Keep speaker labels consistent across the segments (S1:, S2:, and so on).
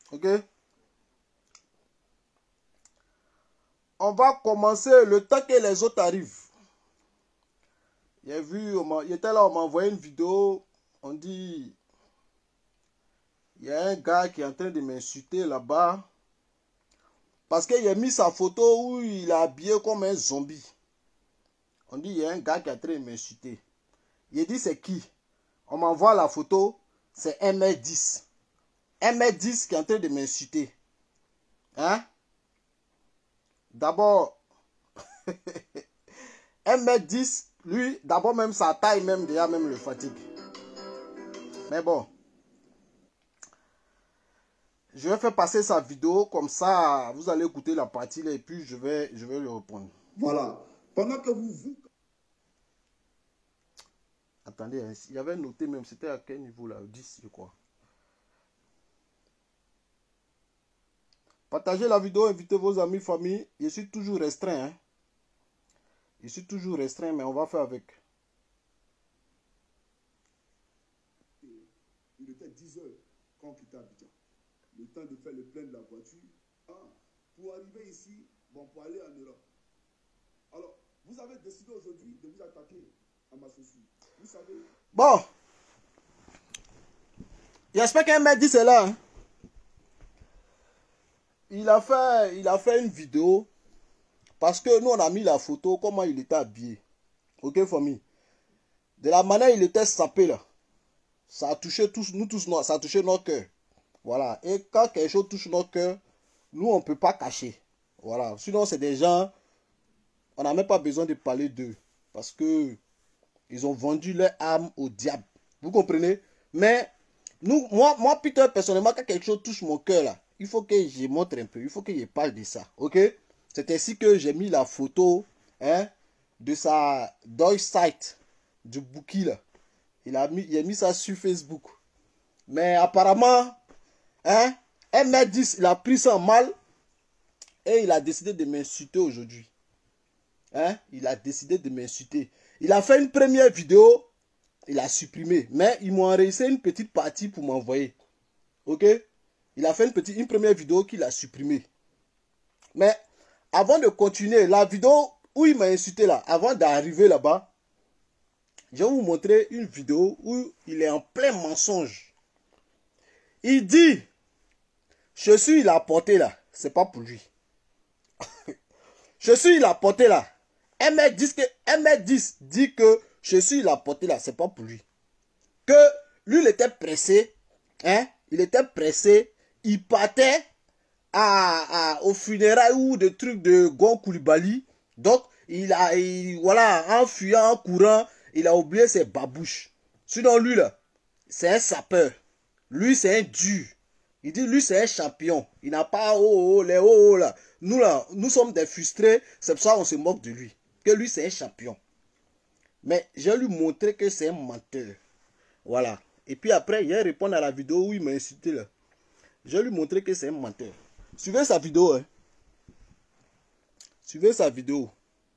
S1: Ok? On va commencer le temps que les autres arrivent. J'ai vu, il était là, on m'a envoyé une vidéo. On dit, il y a un gars qui est en train de m'insulter là-bas. Parce qu'il a mis sa photo où il est habillé comme un zombie. On dit, il y a un gars qui est en train de m'insulter. Il dit, c'est qui? On m'envoie la photo, c'est 1m10. 1m10 qui est en train de m'insulter. Hein? D'abord, 1m10, lui, d'abord même sa taille, même déjà, même le fatigue. Mais bon. Je vais faire passer sa vidéo, comme ça, vous allez écouter la partie là, et puis je vais le reprendre.
S2: Voilà. Pendant que vous...
S1: Attendez, hein, il y avait noté même, c'était à quel niveau là? 10, je crois. Partagez la vidéo, invitez vos amis, famille. Je suis toujours restreint. Hein. Je suis toujours restreint, mais on va faire avec.
S2: Il était 10 heures quand on quittait Abidjan. Le temps de faire le plein de la voiture. Pour arriver ici, bon, pour aller en Europe. Alors, vous avez décidé aujourd'hui de vous attaquer à ma société. Vous savez...
S1: Bon. J'espère qu'un mec dit cela. Hein. Il a fait une vidéo. Parce que nous, on a mis la photo, comment il était habillé. Ok, famille? De la manière il était sapé là. Ça a touché tous, nous tous, ça a touché notre cœur. Voilà. Et quand quelque chose touche notre cœur, nous, on ne peut pas cacher. Voilà. Sinon, c'est des gens, on n'a même pas besoin de parler d'eux. Parce que ils ont vendu leur âme au diable. Vous comprenez? Mais, moi, Peter, personnellement, quand quelque chose touche mon cœur, là, il faut que je montre un peu. Il faut que je parle de ça. Ok? C'est ainsi que j'ai mis la photo hein, de sa Deutsche Site, du bouquet, là. Il a mis ça sur Facebook. Mais apparemment, hein, 1m10, il a pris ça mal et il a décidé de m'insulter aujourd'hui. Hein, il a décidé de m'insulter. Il a fait une première vidéo, il a supprimé. Mais ils m'ont enregistré une petite partie pour m'envoyer. Ok? Il a fait une première vidéo qu'il a supprimée. Mais avant de continuer, la vidéo où il m'a insulté là, avant d'arriver là-bas, je vais vous montrer une vidéo où il est en plein mensonge. Il dit, je suis il a porté là, c'est pas pour lui. Je suis il a porté là. 1m10 dit que je suis il a porté là, c'est pas pour lui. Que lui il était pressé, hein, il était pressé, il partait au funérailles ou des trucs de Gon Koulibaly. Donc, voilà, en fuyant, en courant, il a oublié ses babouches. Sinon, lui, là, c'est un sapeur. Lui, c'est un dur. Il dit, lui, c'est un champion. Il n'a pas les là. Nous sommes des frustrés. C'est pour ça qu'on se moque de lui. Que lui, c'est un champion. Mais je vais lui montrer que c'est un menteur. Voilà. Et puis après, il va répondre à la vidéo où il m'a insulté, là. Je vais lui montrer que c'est un menteur. Suivez sa vidéo. Hein. Suivez sa vidéo.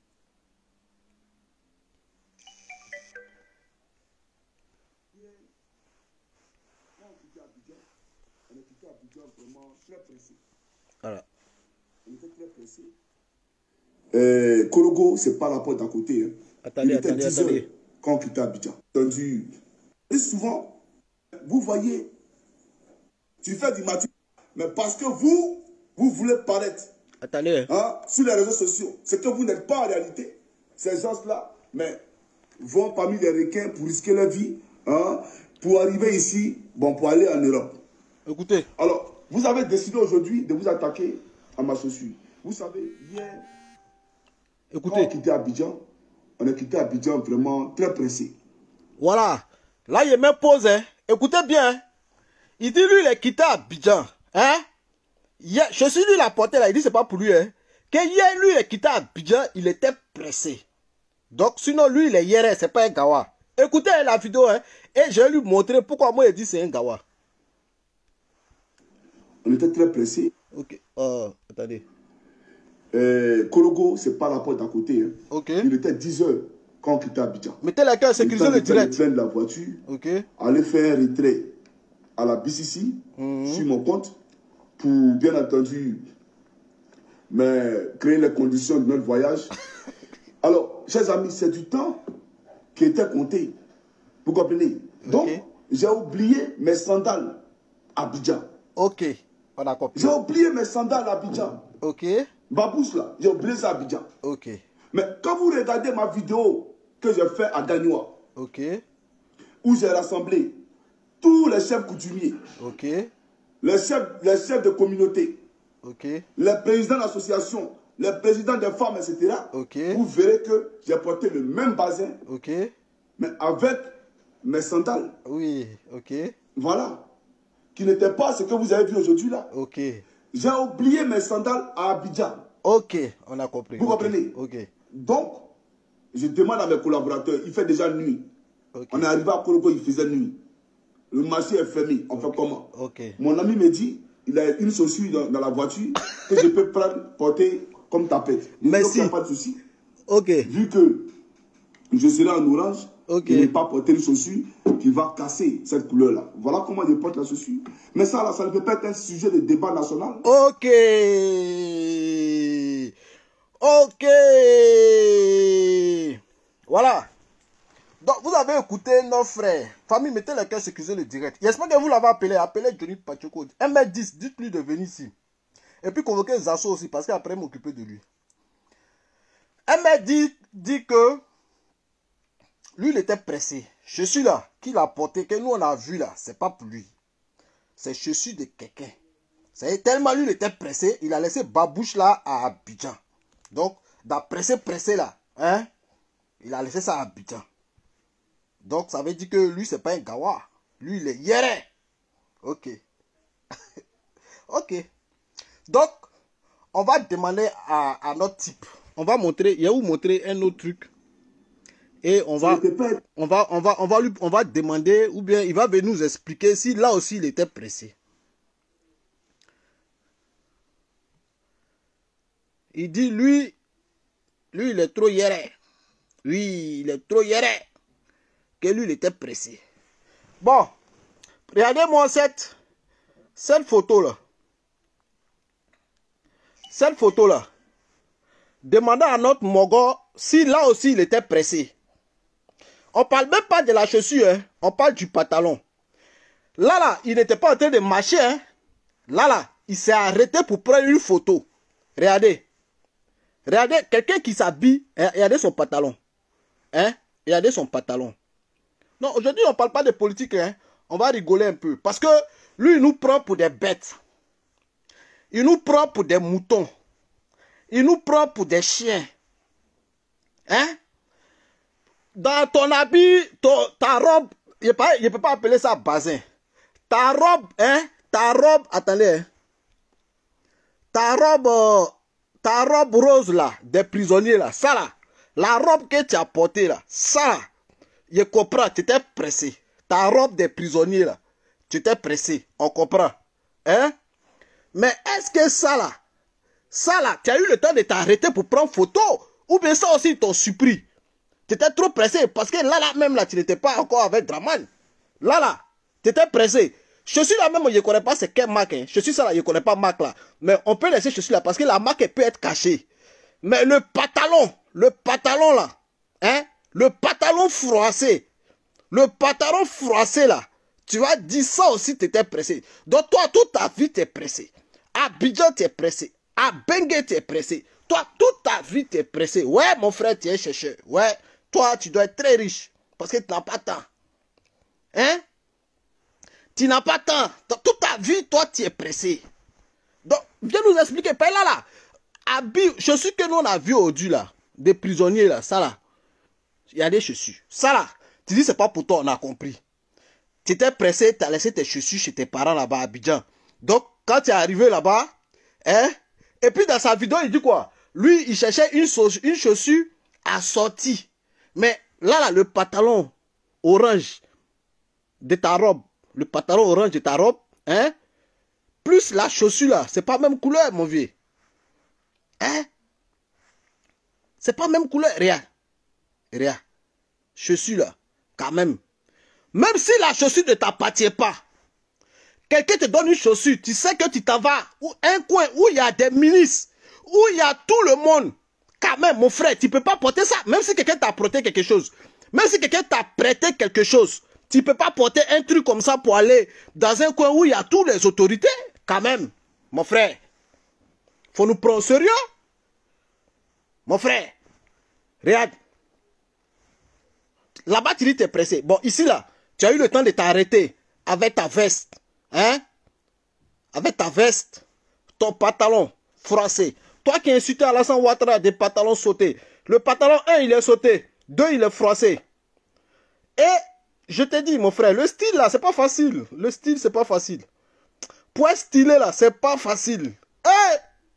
S1: Voilà.
S2: On était très pressé. Kologo, c'est pas la porte d'à côté. Hein.
S1: Attendez.
S2: Quand on quittait Abidjan. Entendu. Et souvent, vous voyez, tu fais du matin, mais parce que vous voulez paraître.
S1: Attendez.
S2: Hein, sur les réseaux sociaux. C'est que vous n'êtes pas en réalité. Ces gens-là, mais vont parmi les requins pour risquer leur vie, hein, pour arriver ici, bon, pour aller en Europe.
S1: Écoutez.
S2: Alors, vous avez décidé aujourd'hui de vous attaquer à ma chaussure. Vous savez, hier,
S1: écoutez,
S2: quand on quittait Abidjan, on a quitté Abidjan vraiment très pressé.
S1: Voilà. Là, il me pose. Hein. Écoutez bien. Il dit, lui, il est quitté Abidjan. Hein? Je suis lui, la portée là. Il dit, c'est pas pour lui. Hein. Que hier, lui, il est quitté Abidjan, il était pressé. Donc, sinon, lui, il est hier, c'est pas un gawa. Écoutez la vidéo. Hein, et je vais lui montrer pourquoi moi, il dit c'est un gawa.
S2: On était très pressé.
S1: Ok. Attendez.
S2: Kologo, c'est pas la porte d'à côté. Hein.
S1: Ok.
S2: Il était 10 heures quand on quittait Abidjan.
S1: Mettez la carte, sécuriser le direct.
S2: Le plein de la voiture.
S1: Ok.
S2: Aller faire un retrait à la BCC sur mon compte. pour, bien entendu, créer les conditions de notre voyage. Alors, chers amis, c'est du temps qui était compté. Vous comprenez? Donc, j'ai oublié mes sandales à Abidjan.
S1: Ok, on a compris.
S2: J'ai oublié mes sandales à Abidjan.
S1: Ok.
S2: Babous là, j'ai oublié ça à Abidjan.
S1: Ok.
S2: Mais quand vous regardez ma vidéo que j'ai fait à Gagnoa,
S1: ok,
S2: où j'ai rassemblé tous les chefs coutumiers,
S1: ok,
S2: les chefs de communauté,
S1: ok,
S2: les présidents d'associations, les présidents des femmes, etc.,
S1: ok,
S2: vous verrez que j'ai porté le même bazin,
S1: ok,
S2: mais avec mes sandales.
S1: oui, ok,
S2: Voilà. Qui n'était pas ce que vous avez vu aujourd'hui là.
S1: ok,
S2: J'ai oublié mes sandales à Abidjan.
S1: ok, on a compris.
S2: Vous comprenez?
S1: Ok.
S2: Donc, je demande à mes collaborateurs, il fait déjà nuit.
S1: Ok.
S2: On est arrivé à Koloko, il faisait nuit. Le marché est fermé. On fait comment?
S1: Ok.
S2: Mon ami me dit, il a une chaussure dans la voiture que je peux porter comme tapette.
S1: Merci.
S2: Il n'y a pas de souci.
S1: Ok.
S2: Vu que je serai en orange,
S1: Ok.
S2: je ne vais pas porter une chaussure qui va casser cette couleur-là. Voilà comment je porte la chaussure. Mais ça, là, ça ne peut pas être un sujet de débat national.
S1: Ok. Ok. Voilà. Donc, vous avez écouté nos frères. Famille, mettez le cœur, sécurisez le direct. J'espère que vous l'avez appelé. Appelez Johnny Pachoko. 1m10, dites-lui de venir ici. Et puis convoquez Zasso aussi, parce qu'après, m'occuper de lui. 1m10 dit que lui, il était pressé. Je suis là, qui l'a porté, que nous, on a vu là. C'est pas pour lui. C'est chaussure de quelqu'un. C'est tellement lui, il était pressé, il a laissé Babouche là à Abidjan. Donc, pressé là, hein, il a laissé ça à Abidjan. Donc, ça veut dire que lui, c'est pas un gawa. Lui, il est yéré. Ok. Ok. Donc, on va demander à notre type. On va montrer, il y a où montrer un autre truc. Et on va demander, ou bien il va venir nous expliquer si là aussi il était pressé. Il dit, lui, il est trop yéré. Lui, il est trop yéré. Que lui, il était pressé. Bon, regardez-moi cette photo-là. Cette photo-là. Demandez à notre Mogo si là aussi il était pressé. On parle même pas de la chaussure, hein. On parle du pantalon. Là, il n'était pas en train de marcher. Hein. Là, il s'est arrêté pour prendre une photo. Regardez. Regardez, quelqu'un qui s'habille, hein, regardez son pantalon. Hein? Regardez son pantalon. Non, aujourd'hui, on ne parle pas de politique. Hein? On va rigoler un peu. Parce que lui, il nous prend pour des bêtes. Il nous prend pour des moutons. Il nous prend pour des chiens. Hein? Dans ton habit, ta robe, je ne peux pas appeler ça bazin. Ta robe, hein? Ta robe, attendez. Hein? Ta robe rose là, des prisonniers là, ça là, la robe que tu as portée là, ça là, je comprends, tu étais pressé. Ta robe des prisonniers là, tu étais pressé, on comprend. Hein? Mais est-ce que ça là, tu as eu le temps de t'arrêter pour prendre photo? Ou bien ça aussi, ils t'ont surpris? Tu étais trop pressé parce que là, même là, tu n'étais pas encore avec Draman. Là, tu étais pressé. Je suis là même, je ne connais pas c'est quelle marque. Hein. Je suis ça là, je ne connais pas marque là. Mais on peut laisser je suis là parce que la marque peut être cachée. Mais le pantalon là, hein, le pantalon froissé là, tu vas dire ça aussi, tu étais pressé. Donc toi, toute ta vie, tu es pressé. À Abidjan, tu es pressé. À Bengue, tu es pressé. Toi, toute ta vie, tu es pressé. Ouais, mon frère, tu es chercheur. Ouais, toi, tu dois être très riche parce que tu n'as pas de temps. Hein? Tu n'as pas de temps. Toute ta vie, toi, tu es pressé. Donc, viens nous expliquer. Pas là. Chaussures que nous, on a vu aujourd'hui, là. Des prisonniers, là. Ça, là. Il y a des chaussures. Ça, là. Tu dis, c'est pas pour toi, on a compris. Tu étais pressé, tu as laissé tes chaussures chez tes parents, là-bas, à Abidjan. Donc, quand tu es arrivé là-bas, hein. Et puis, dans sa vidéo, il dit quoi? Lui, il cherchait une chaussure assortie. Mais là, le pantalon orange de ta robe, le pantalon orange de ta robe, hein, plus la chaussure là, c'est pas même couleur, mon vieux. Hein? C'est pas même couleur, rien. Chaussure là, quand même. Même si la chaussure ne t'appartient pas, quelqu'un te donne une chaussure, tu sais que tu t'en vas, ou un coin où il y a des ministres, où il y a tout le monde. Quand même, mon frère, tu ne peux pas porter ça, même si quelqu'un t'a prêté quelque chose. Même si quelqu'un t'a prêté quelque chose, tu ne peux pas porter un truc comme ça pour aller dans un coin où il y a toutes les autorités. Quand même, mon frère, faut nous prendre au sérieux. Mon frère, regarde. Là-bas, tu dis tu es pressé. Bon, ici, là, tu as eu le temps de t'arrêter avec ta veste. Hein? Avec ta veste, ton pantalon froissé. Toi qui insultais Alassane Ouattara des pantalons sautés. Le pantalon 1, il est sauté. 2, il est froissé. Et je te dis, mon frère, le style là, c'est pas facile. Le style, c'est pas facile. Pour être stylé là, c'est pas facile. Hey!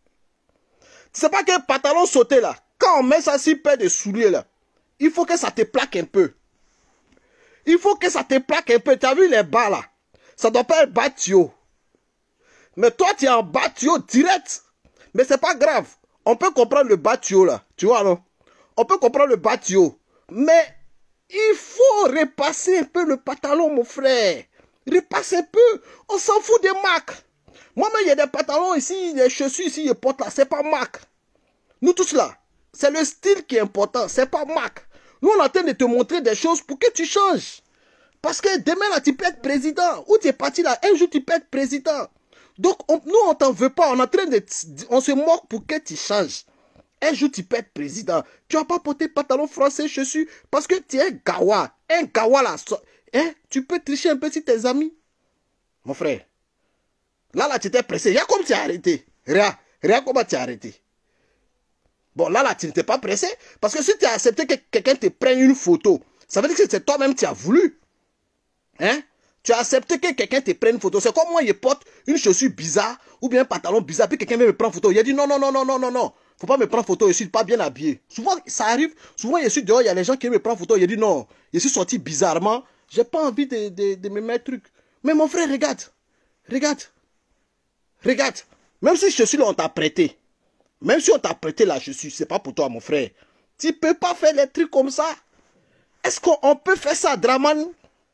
S1: Tu sais pas qu'un pantalon sauté là, quand on met ça sur paire de souliers là, il faut que ça te plaque un peu. Il faut que ça te plaque un peu. Tu as vu les bas là? Ça doit pas être bas tuyau. Mais toi, tu es en bas tuyau direct. Mais c'est pas grave. On peut comprendre le bas tuyau là. Tu vois, non? On peut comprendre le bas tuyau. Mais il faut repasser un peu le pantalon, mon frère. Repasser un peu. On s'en fout des marques. Moi-même, il y a des pantalons ici, des chaussures ici, je porte là. C'est pas marque. Nous tous là, c'est le style qui est important. C'est pas marque. Nous, on est en train de te montrer des choses pour que tu changes. Parce que demain, là, tu peux être président. Ou tu es parti là, un jour, tu peux être président. Donc, nous, on t'en veut pas. On est en train de... On se moque pour que tu changes. Un jour, tu peux être président. Tu vas pas porter pantalon français, chaussures, parce que tu es un gawa. Un gawa là. Hein? Tu peux tricher un peu sur tes amis. Mon frère. Là, tu t'es pressé. Regarde comme tu as arrêté. Regarde comment tu as arrêté. Bon, là, tu n'étais pas pressé. Parce que si tu as accepté que quelqu'un te prenne une photo, ça veut dire que c'est toi-même qui as voulu. Hein? Tu as accepté que quelqu'un te prenne une photo. C'est comme moi, je porte une chaussure bizarre ou bien un pantalon bizarre, puis quelqu'un vient me prendre photo. Il a dit non, non, non, non, non, non, non. Faut pas me prendre photo, je suis pas bien habillé. Souvent, ça arrive. Souvent, je suis dehors, il y a les gens qui me prennent photo. Il dit non, je suis sorti bizarrement. J'ai pas envie de me mettre truc. Mais mon frère, regarde. Regarde. Regarde. Même si je suis là, on t'a prêté. Même si on t'a prêté la chaussure, c'est pas pour toi, mon frère. Tu peux pas faire les trucs comme ça. Est-ce qu'on peut faire ça, Draman?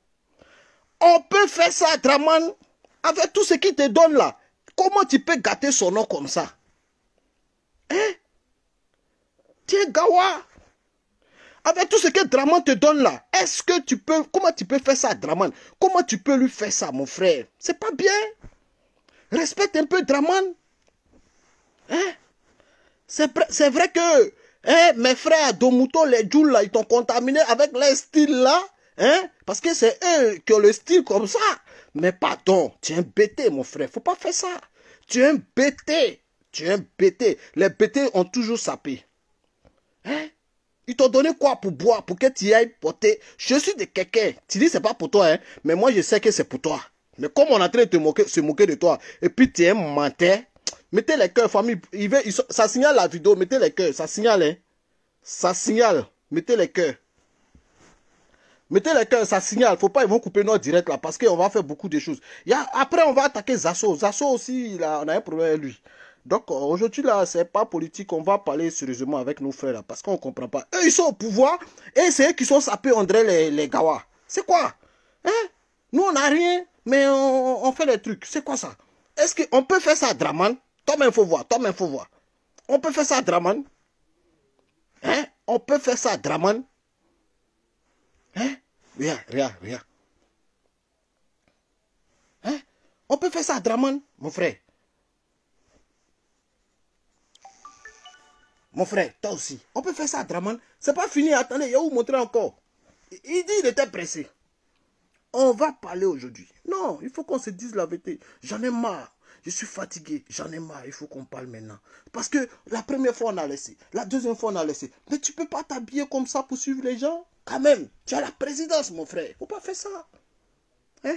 S1: On peut faire ça, Draman, avec tout ce qu'il te donne là. Comment tu peux gâter son nom comme ça? Hein? Tu es gawa. Avec tout ce que Draman te donne là, est-ce que tu peux... Comment tu peux faire ça, Draman? Comment tu peux lui faire ça, mon frère? C'est pas bien. Respecte un peu Draman. Hein? C'est vrai que hein, mes frères Domouto, les Djoul là, ils t'ont contaminé avec leur style là. Hein? Parce que c'est eux qui ont le style comme ça. Mais pardon, tu es un bêté, mon frère. Faut pas faire ça. Tu es un bêté. Tu es un bêté. Les bêtés ont toujours sapé. Hein? Ils t'ont donné quoi pour boire, pour que tu ailles porter. Je suis de quelqu'un. Tu dis c'est pas pour toi, hein? Mais moi je sais que c'est pour toi. Mais comme on est en train de se moquer de toi, et puis tu es un menteur, mettez les cœurs, famille. Ça signale la vidéo, mettez les cœurs. Ça signale, hein? Ça signale. Mettez les cœurs. Mettez les cœurs, ça signale. Faut pas, ils vont couper notre direct là, parce qu'on va faire beaucoup de choses. Après, on va attaquer Zasso. Zasso aussi, on a un problème avec lui. Donc, aujourd'hui là, c'est pas politique. On va parler sérieusement avec nos frères là, parce qu'on comprend pas. Eux, ils sont au pouvoir, et c'est eux qui sont sapés, on dirait les gawas. C'est quoi? Hein? Nous, on n'a rien, mais on fait des trucs. C'est quoi ça? Est-ce qu'on peut faire ça à Draman? Toi-même, faut voir. Toi-même, faut voir. On peut faire ça à Draman? Hein? On peut faire ça à Draman? Hein? Regarde. Hein? On peut faire ça à Draman, mon frère. Mon frère, toi aussi. On peut faire ça à Draman. C'est pas fini, attendez, il va vous montrer encore. Il dit qu'il était pressé. On va parler aujourd'hui. Non, il faut qu'on se dise la vérité. J'en ai marre. Je suis fatigué. J'en ai marre. Il faut qu'on parle maintenant. Parce que la première fois, on a laissé. La deuxième fois, on a laissé. Mais tu peux pas t'habiller comme ça pour suivre les gens. Quand même. Tu as la présidence, mon frère. Faut pas faire ça. Hein?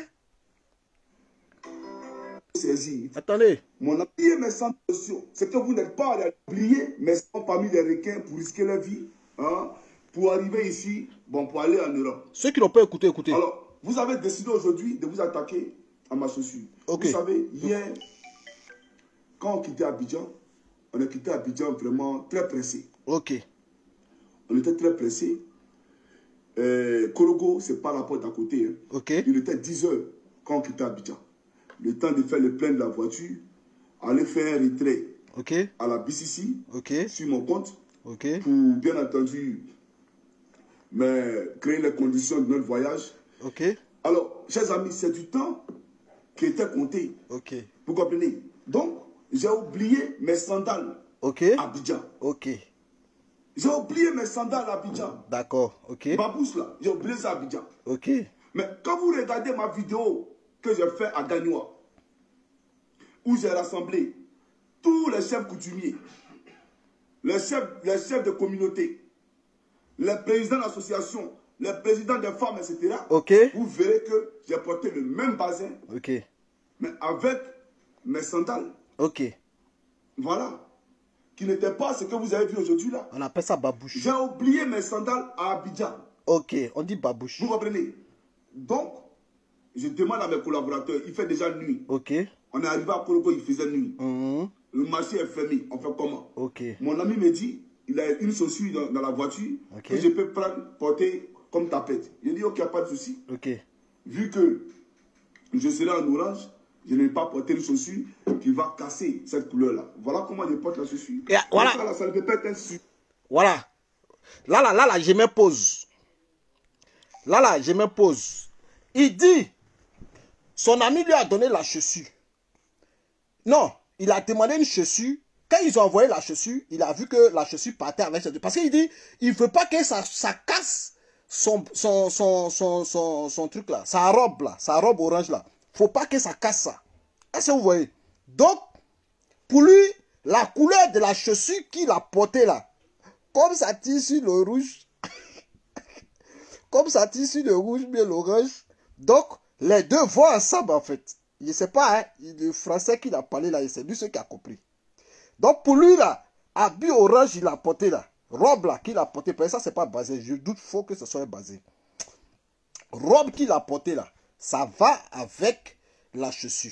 S1: Attendez.
S2: Mon habillé mes sans notion. C'est que vous n'êtes pas allé oublier, mais sont parmi les requins pour risquer leur vie. Hein, pour arriver ici, bon, pour aller en Europe.
S1: Ceux qui n'ont pas écouté, écoutez.
S2: Alors, vous avez décidé aujourd'hui de vous attaquer à ma chaussure.
S1: Okay.
S2: Vous savez, hier, quand on quittait Abidjan, on a quitté Abidjan vraiment très pressé.
S1: Ok.
S2: On était très pressé. Kologo, c'est pas la porte à côté. Hein.
S1: Ok.
S2: Il était 10 heures quand on quittait Abidjan. le temps de faire le plein de la voiture, aller faire un retrait à la BCC sur mon compte pour, bien entendu, créer les conditions de notre voyage. Alors, chers amis, c'est du temps qui était compté. Vous comprenez? Donc, j'ai oublié mes sandales à Abidjan. J'ai oublié mes sandales à Abidjan.
S1: D'accord,
S2: Babous là, j'ai oublié ça à Abidjan. Mais quand vous regardez ma vidéo que j'ai fait à Gagnoa, où j'ai rassemblé tous les chefs coutumiers, les chefs de communauté, les présidents d'associations, les présidents des femmes, etc. Vous verrez que j'ai porté le même bazin, mais avec mes sandales. Voilà. Qui n'était pas ce que vous avez vu aujourd'hui là.
S1: On appelle ça babouche.
S2: J'ai oublié mes sandales à Abidjan.
S1: On dit babouche.
S2: Vous comprenez? Donc, je demande à mes collaborateurs, il fait déjà nuit. On est arrivé à Kologo, il faisait nuit. Le marché est fermé, on fait comment? Mon ami me dit, il a une chaussure dans la voiture que je peux porter comme tapette. Je dis, ok, pas de souci. Vu que je serai en orange, je ne vais pas porter une chaussure qui va casser cette couleur-là. Voilà comment je porte la chaussure.
S1: Voilà.
S2: Ça ne peut pas être
S1: Voilà. Là, je me pose. Là, je me pose. Il dit, son ami lui a donné la chaussure. Non, il a demandé une chaussure. Quand ils ont envoyé la chaussure, il a vu que la chaussure partait avec cette. Parce qu'il dit, il ne veut pas que ça casse son truc là, sa robe orange là. Il ne faut pas que ça casse ça. Est-ce que vous voyez? Donc, pour lui, la couleur de la chaussure qu'il a portée là, comme ça tire sur le rouge, comme ça tire sur le rouge, mais l'orange, donc les deux vont ensemble en fait. Je ne sais pas, hein, le français qu'il a parlé là, c'est lui ce qui a compris. Donc pour lui là, habit orange il a porté là, robe là qu'il a porté, parce que ça c'est pas basé, je doute fort que ce soit basé. Robe qu'il a porté là, ça va avec la chaussure.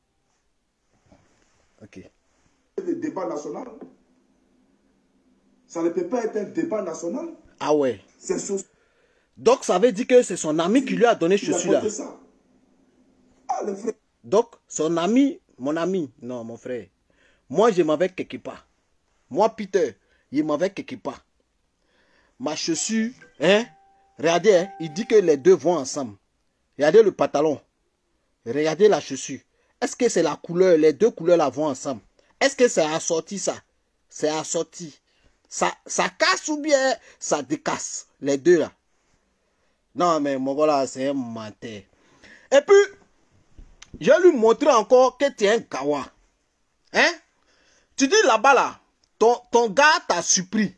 S2: Le débat national, ça ne peut pas être un débat national.
S1: Ah ouais.
S2: C'est chose.
S1: Donc ça veut dire que c'est son ami qui lui a donné chaussure là.
S2: Ah, le frère.
S1: Donc son ami, mon ami, non mon frère. Moi je m'avais quelque part. Moi Peter, il m'avait quelque part. Ma chaussure, hein, regardez, hein, il dit que les deux vont ensemble. Regardez le pantalon. Regardez la chaussure. Est-ce que c'est la couleur, les deux couleurs là vont ensemble? Est-ce que c'est assorti ça? C'est assorti. Ça casse ou bien ça décasse, les deux là? Non mais mon gars là, c'est un menteur. Et puis, je vais lui montrer encore que tu es un gawa. Hein? Tu dis là-bas là, ton gars t'a surpris.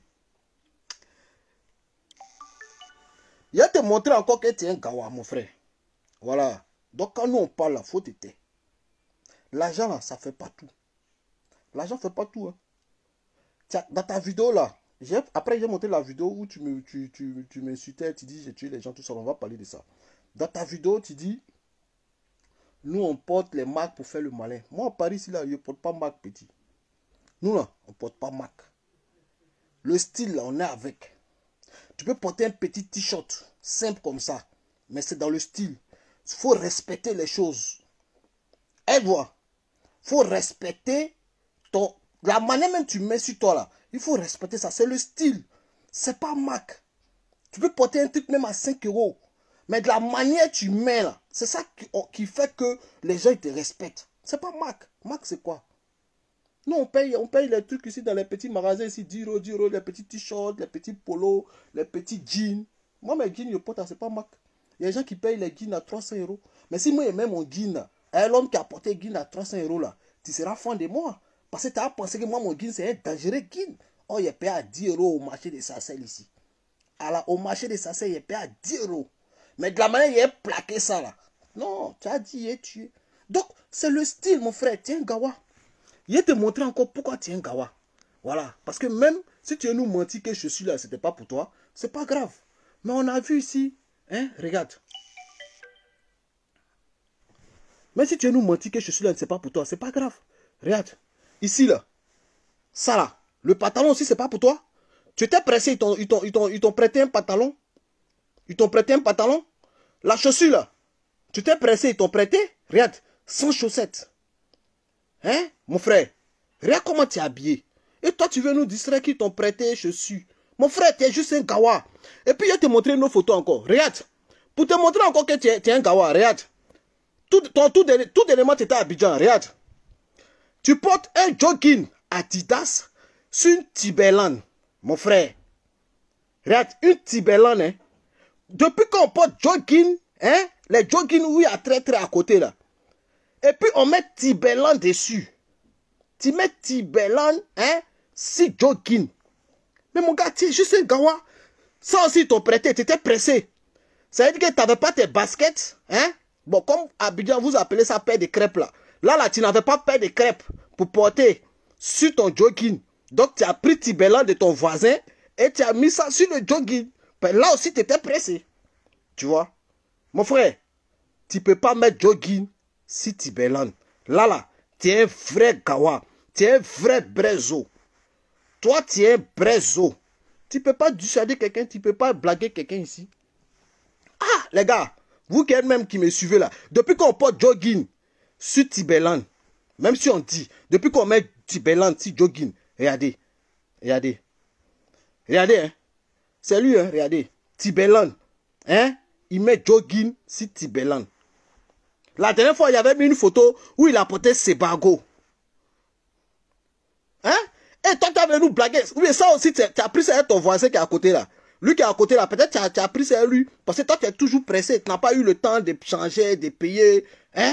S1: Je vais te montrer encore que tu es un gawa, mon frère. Voilà. Donc quand nous on parle là, faut t'aider. L'argent là, ça fait pas tout. L'argent fait pas tout. Hein. Tiens, dans ta vidéo là, après j'ai montré la vidéo où tu m'insultais, tu dis j'ai tué les gens, tout ça, on va parler de ça. Dans ta vidéo, tu dis, nous on porte les marques pour faire le malin. Moi à Paris, ici là, je ne porte pas marque petit. Nous là, on ne porte pas marque. Le style là, on est avec. Tu peux porter un petit t-shirt, simple comme ça, mais c'est dans le style. Il faut respecter les choses. Et voilà. Il faut respecter la manière même tu mets sur toi là. Il faut respecter ça. C'est le style. C'est pas marque. Tu peux porter un truc même à 5 €. Mais de la manière tu mets là, c'est ça qui fait que les gens ils te respectent. C'est pas marque. Marque c'est quoi? Nous on paye les trucs ici dans les petits magasins ici, 10 €, les petits t-shirts, les petits polos, les petits jeans. Moi mes jeans je porte, c'est pas marque. Il y a des gens qui payent les jeans à 300 €. Mais si moi j'aime mon jean, l'homme qui a porté jean à 300 € là, tu seras fan de moi. Parce que tu as pensé que moi mon jean c'est un dangereux jean. Oh, il est payé à 10 € au marché de Sarcelles ici. Alors au marché de Sarcelles, il est payé à 10 €. Mais de la manière il est plaqué ça là. Non, tu as dit il est tué. Donc c'est le style mon frère, tu es un gawa. Je vais te montrer encore pourquoi tu es un gawa. Voilà. Parce que même si tu nous menti que je suis là, c'était pas pour toi, c'est pas grave. Mais on a vu ici, hein, regarde. Même si tu nous menti que je suis là, c'est pas pour toi, c'est pas grave. Regarde. Ici là. Ça là. Le pantalon aussi, c'est pas pour toi. Tu étais pressé, ils t'ont prêté un pantalon. Ils t'ont prêté un pantalon. La chaussure là. Tu t'es pressé, ils t'ont prêté. Regarde. sans chaussettes. Hein, mon frère? Regarde comment tu es habillé. Et toi, tu veux nous distraire qui t'ont prêté chaussures. Mon frère, tu es juste un gawa. Et puis, je vais te montrer nos photos encore. Regarde. Pour te montrer encore que tu es un gawa, regarde. Tout dernièrement, tu étais à Abidjan, regarde. Tu portes un jogging Adidas sur une Timberland, mon frère. Regarde, une Timberland, hein. Depuis qu'on porte jogging, hein, les jogging où il y a très à côté là. Et puis on met Timberland dessus. Tu mets Timberland, hein, si jogging. Mais mon gars, tu es juste un gawa. Ça aussi, t'ont prêté, tu étais pressé. Ça veut dire que tu n'avais pas tes baskets, hein. Bon, comme à Abidjan, vous appelez ça paire de crêpes là. Là, tu n'avais pas paire de crêpes pour porter sur ton jogging. Donc, tu as pris Timberland de ton voisin et tu as mis ça sur le jogging. Ben, là aussi, tu étais pressé. Tu vois? Mon frère, tu ne peux pas mettre jogging sur Timberland. Là, tu es un vrai gawa. Tu es un vrai brezo. Toi, tu es un brezo. Tu ne peux pas dissuader quelqu'un, tu ne peux pas blaguer quelqu'un ici. Ah, les gars, vous qui êtes même qui me suivez là, depuis qu'on porte jogging sur Timberland, même si on dit, depuis qu'on met Timberland sur jogging, regardez, hein, c'est lui, hein, regardez, Timberland, hein, il met jogging sur Timberland. La dernière fois, il y avait mis une photo où il a porté Sebago. Hein? Et toi, tu as venu nous blaguer. Oui, ça aussi, tu as pris ça à ton voisin qui est à côté là. Lui qui est à côté là, peut-être tu as pris ça à lui. Parce que toi, tu es toujours pressé. Tu n'as pas eu le temps de changer, de payer. Hein?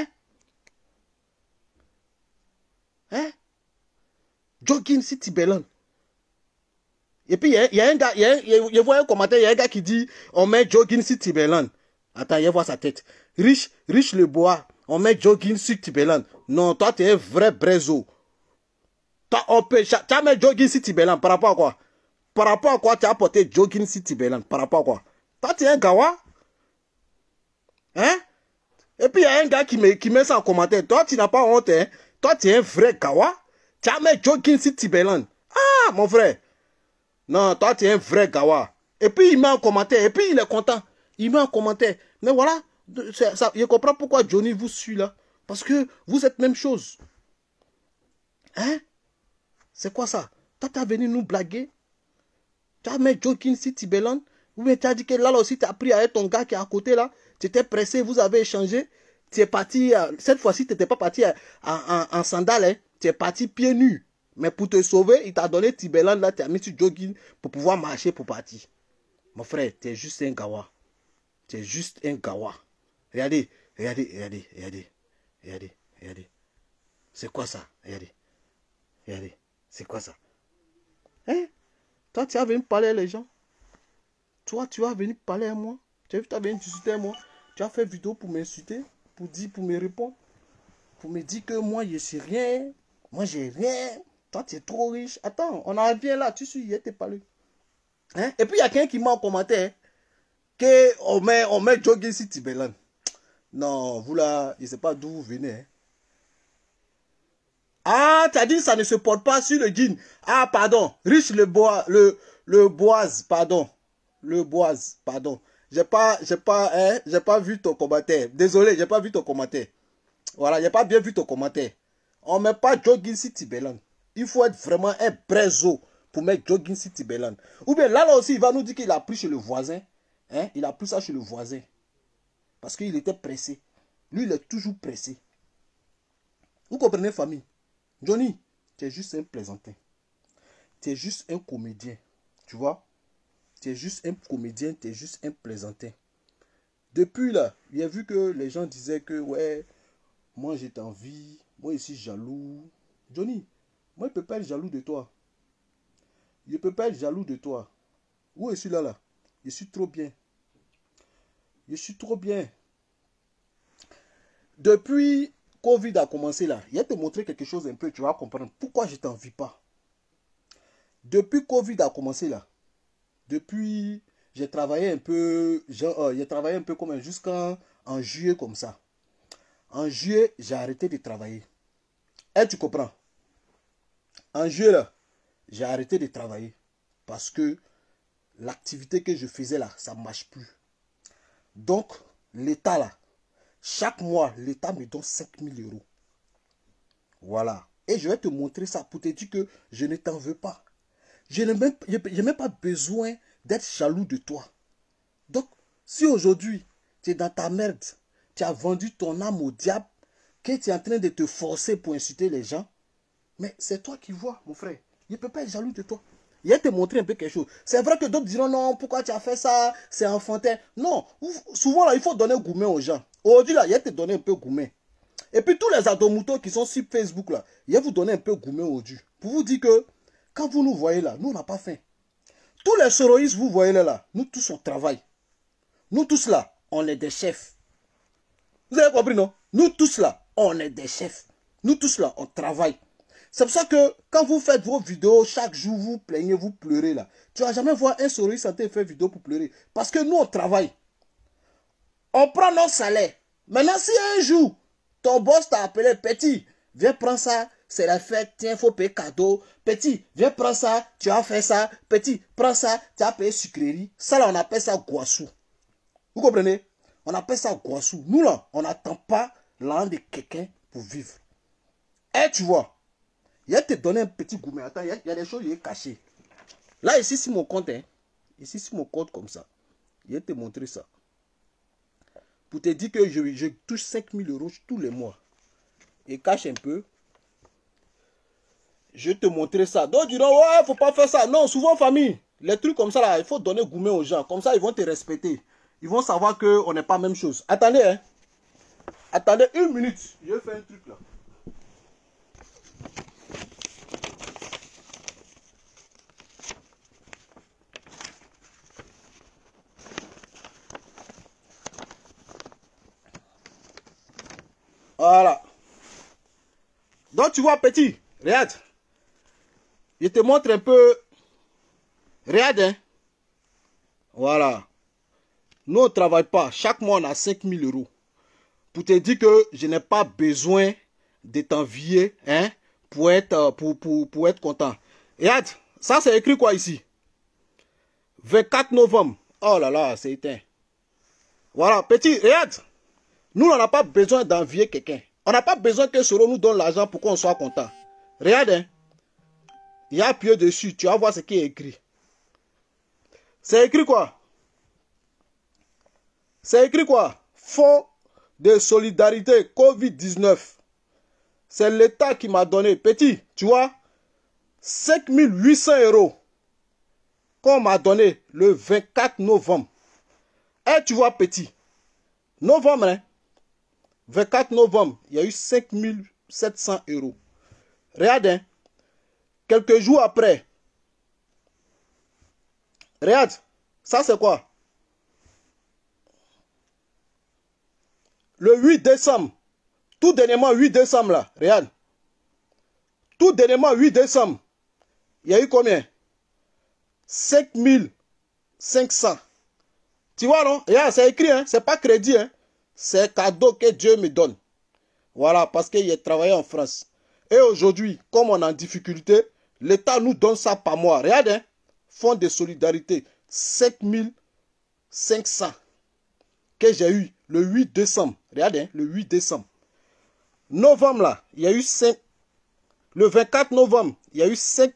S1: Hein? Jogging sur Timberland. Et puis, il y a un gars, je vois un commentaire, il y a un gars qui dit, on met jogging sur Timberland. Attends, il voit sa tête. Riche le bois, on met jogging sur Timberland. Non, toi, tu es un vrai brezo. Tu as mis jogging sur Timberland par rapport à quoi? Par rapport à quoi tu as porté jogging sur Timberland? Par rapport à quoi? Toi, tu es un gawa? Hein? Et puis, il y a un gars qui met ça en commentaire. Toi, tu n'as pas honte, hein? Toi, tu es un vrai gawa? Tu as mis jogging sur Timberland. Ah, mon frère. Non, toi, tu es un vrai gawa. Et puis, il met en commentaire. Et puis, il est content. Il met en commentaire. Mais voilà, ça, je comprends pourquoi Johnny vous suit là. Parce que vous êtes même chose. Hein? C'est quoi ça? Toi, tu as venu nous blaguer. Tu as mis jogging sur Timberland. Ou bien tu as dit que là aussi, tu as pris avec ton gars qui est à côté là. Tu étais pressé, vous avez échangé. Tu es parti, cette fois-ci, tu n'étais pas parti en sandales. Hein. Tu es parti pieds nus. Mais pour te sauver, il t'a donné Timberland là, tu as mis sur jogging pour pouvoir marcher pour partir. Mon frère, tu es juste un gawa. Tu es juste un gawa. Regardez. C'est quoi ça? Regardez. C'est quoi ça? Hein? Toi, tu as venu parler à les gens. Toi, tu as venu parler à moi. Tu as venu discuter à moi. Tu as fait vidéo pour m'insulter, pour me répondre, pour me dire que moi, je suis rien. Moi, j'ai rien. Toi, tu es trop riche. Attends, on en revient là. Tu suis, il était parlé. Hein? Et puis, il y a quelqu'un qui m'a en commentaire qu'on met jogging sur Timberland. Non, vous là, je ne sais pas d'où vous venez. Hein. Ah, tu as dit ça ne se porte pas sur le jean. Ah, pardon. Riche le boise, pardon. Le boise, pardon. J'ai pas vu ton commentaire. Désolé, j'ai pas vu ton commentaire. Voilà, j'ai pas bien vu ton commentaire. On met pas jogging sur Timberland. Il faut être vraiment un brezo pour mettre jogging sur Timberland. Ou bien là aussi, il va nous dire qu'il a pris chez le voisin. Hein? Il a pris ça chez le voisin. Parce qu'il était pressé. Lui, il est toujours pressé. Vous comprenez, famille? Johnny, tu es juste un plaisantin. Tu es juste un comédien. Tu vois? Tu es juste un comédien, tu es juste un plaisantin. Depuis là, j'ai vu que les gens disaient que, ouais, moi j'ai t'envie, moi je suis jaloux. Johnny, moi je ne peux pas être jaloux de toi. Je ne peux pas être jaloux de toi. Où je suis là? Je suis trop bien. Je suis trop bien. Depuis Covid a commencé là, il va te montrer quelque chose un peu, tu vas comprendre pourquoi je ne t'envie pas. Depuis Covid a commencé là, depuis, j'ai travaillé un peu, comme jusqu'en juillet comme ça. En juillet, j'ai arrêté de travailler. Et tu comprends? En juillet là, j'ai arrêté de travailler parce que l'activité que je faisais là, ça ne marche plus. Donc, l'État là, Chaque mois, l'État me donne 5 000 euros. Voilà. Et je vais te montrer ça pour te dire que je ne t'en veux pas. Je n'ai même pas besoin d'être jaloux de toi. Donc, si aujourd'hui, tu es dans ta merde, tu as vendu ton âme au diable, que tu es en train de te forcer pour insulter les gens, mais c'est toi qui vois, mon frère. Il ne peut pas être jaloux de toi. Il va te montrer un peu quelque chose. C'est vrai que d'autres diront non, pourquoi tu as fait ça? C'est enfantin. Non, souvent là, il faut donner gourmet aux gens. Aujourd'hui là, il va te donner un peu gourmet. Et puis tous les adomoutos qui sont sur Facebook là, il va vous donner un peu gourmet aujourd'hui. Pour vous dire que quand vous nous voyez là, nous on n'a pas faim. Tous les soroïstes, vous voyez là, nous tous on travaille. Nous tous là, on est des chefs. Vous avez compris non? Nous tous là, on est des chefs. Nous tous là, on travaille. C'est pour ça que quand vous faites vos vidéos, chaque jour vous plaignez, vous pleurez là. Tu ne vas jamais voir un soroïste en train de faire vidéo pour pleurer. Parce que nous on travaille. On prend nos salaires. Maintenant si un jour, ton boss t'a appelé, petit, viens prendre ça, c'est la fête, tiens, il faut payer cadeau. Petit, viens prendre ça, tu as fait ça. Petit, prends ça, tu as payé sucrerie. Ça là, on appelle ça guassou. Vous comprenez? On appelle ça guassou. Nous là, on n'attend pas l'an de quelqu'un pour vivre. Et tu vois, il va te donner un petit gourmet. Attends, il y a des choses qui sont cachées. Là, ici, c'est mon compte. Hein. Ici, c'est mon compte comme ça. Il va te montrer ça. Pour te dire que je touche 5 000 euros tous les mois. Et cache un peu. Je vais te montrer ça. D'autres diront, ouais, faut pas faire ça. Non, souvent, famille, les trucs comme ça, là, il faut donner gourmet aux gens. Comme ça, ils vont te respecter. Ils vont savoir qu'on n'est pas la même chose. Attendez, hein. Attendez une minute. Je vais faire un truc là. Voilà. Donc, tu vois, petit, regarde. Je te montre un peu. Regarde, hein. Voilà. Nous, on ne travaille pas. Chaque mois, on a 5 000 euros. Pour te dire que je n'ai pas besoin de t'envier, hein, pour être content. Regarde, ça, c'est écrit quoi ici? 24 novembre. Oh là là, c'est éteint. Voilà, petit, regarde. Nous, on n'a pas besoin d'envier quelqu'un. On n'a pas besoin que Soro nous donne l'argent pour qu'on soit content. Regarde, hein. Il y a appuyé dessus. Tu vas voir ce qui est écrit. C'est écrit quoi? C'est écrit quoi? Fonds de solidarité Covid-19. C'est l'État qui m'a donné. Petit, tu vois, 5 800 euros qu'on m'a donné le 24 novembre. Et tu vois, petit, novembre, hein, 24 novembre, il y a eu 5 700 euros. Regarde, hein, quelques jours après, regarde, ça c'est quoi? Le 8 décembre, tout dernièrement 8 décembre là, regarde. Tout dernièrement 8 décembre, il y a eu combien? 5 500. Tu vois non? Regarde, c'est écrit, hein? C'est pas crédit, hein? C'est cadeau que Dieu me donne. Voilà, parce qu'il a travaillé en France. Et aujourd'hui, comme on est en difficulté, l'État nous donne ça par mois. Regarde, hein? Fonds de solidarité, 5 500 que j'ai eu le 8 décembre. Regardez, hein, le 8 décembre. Novembre, là, il y a eu 5. Le 24 novembre, il y a eu 5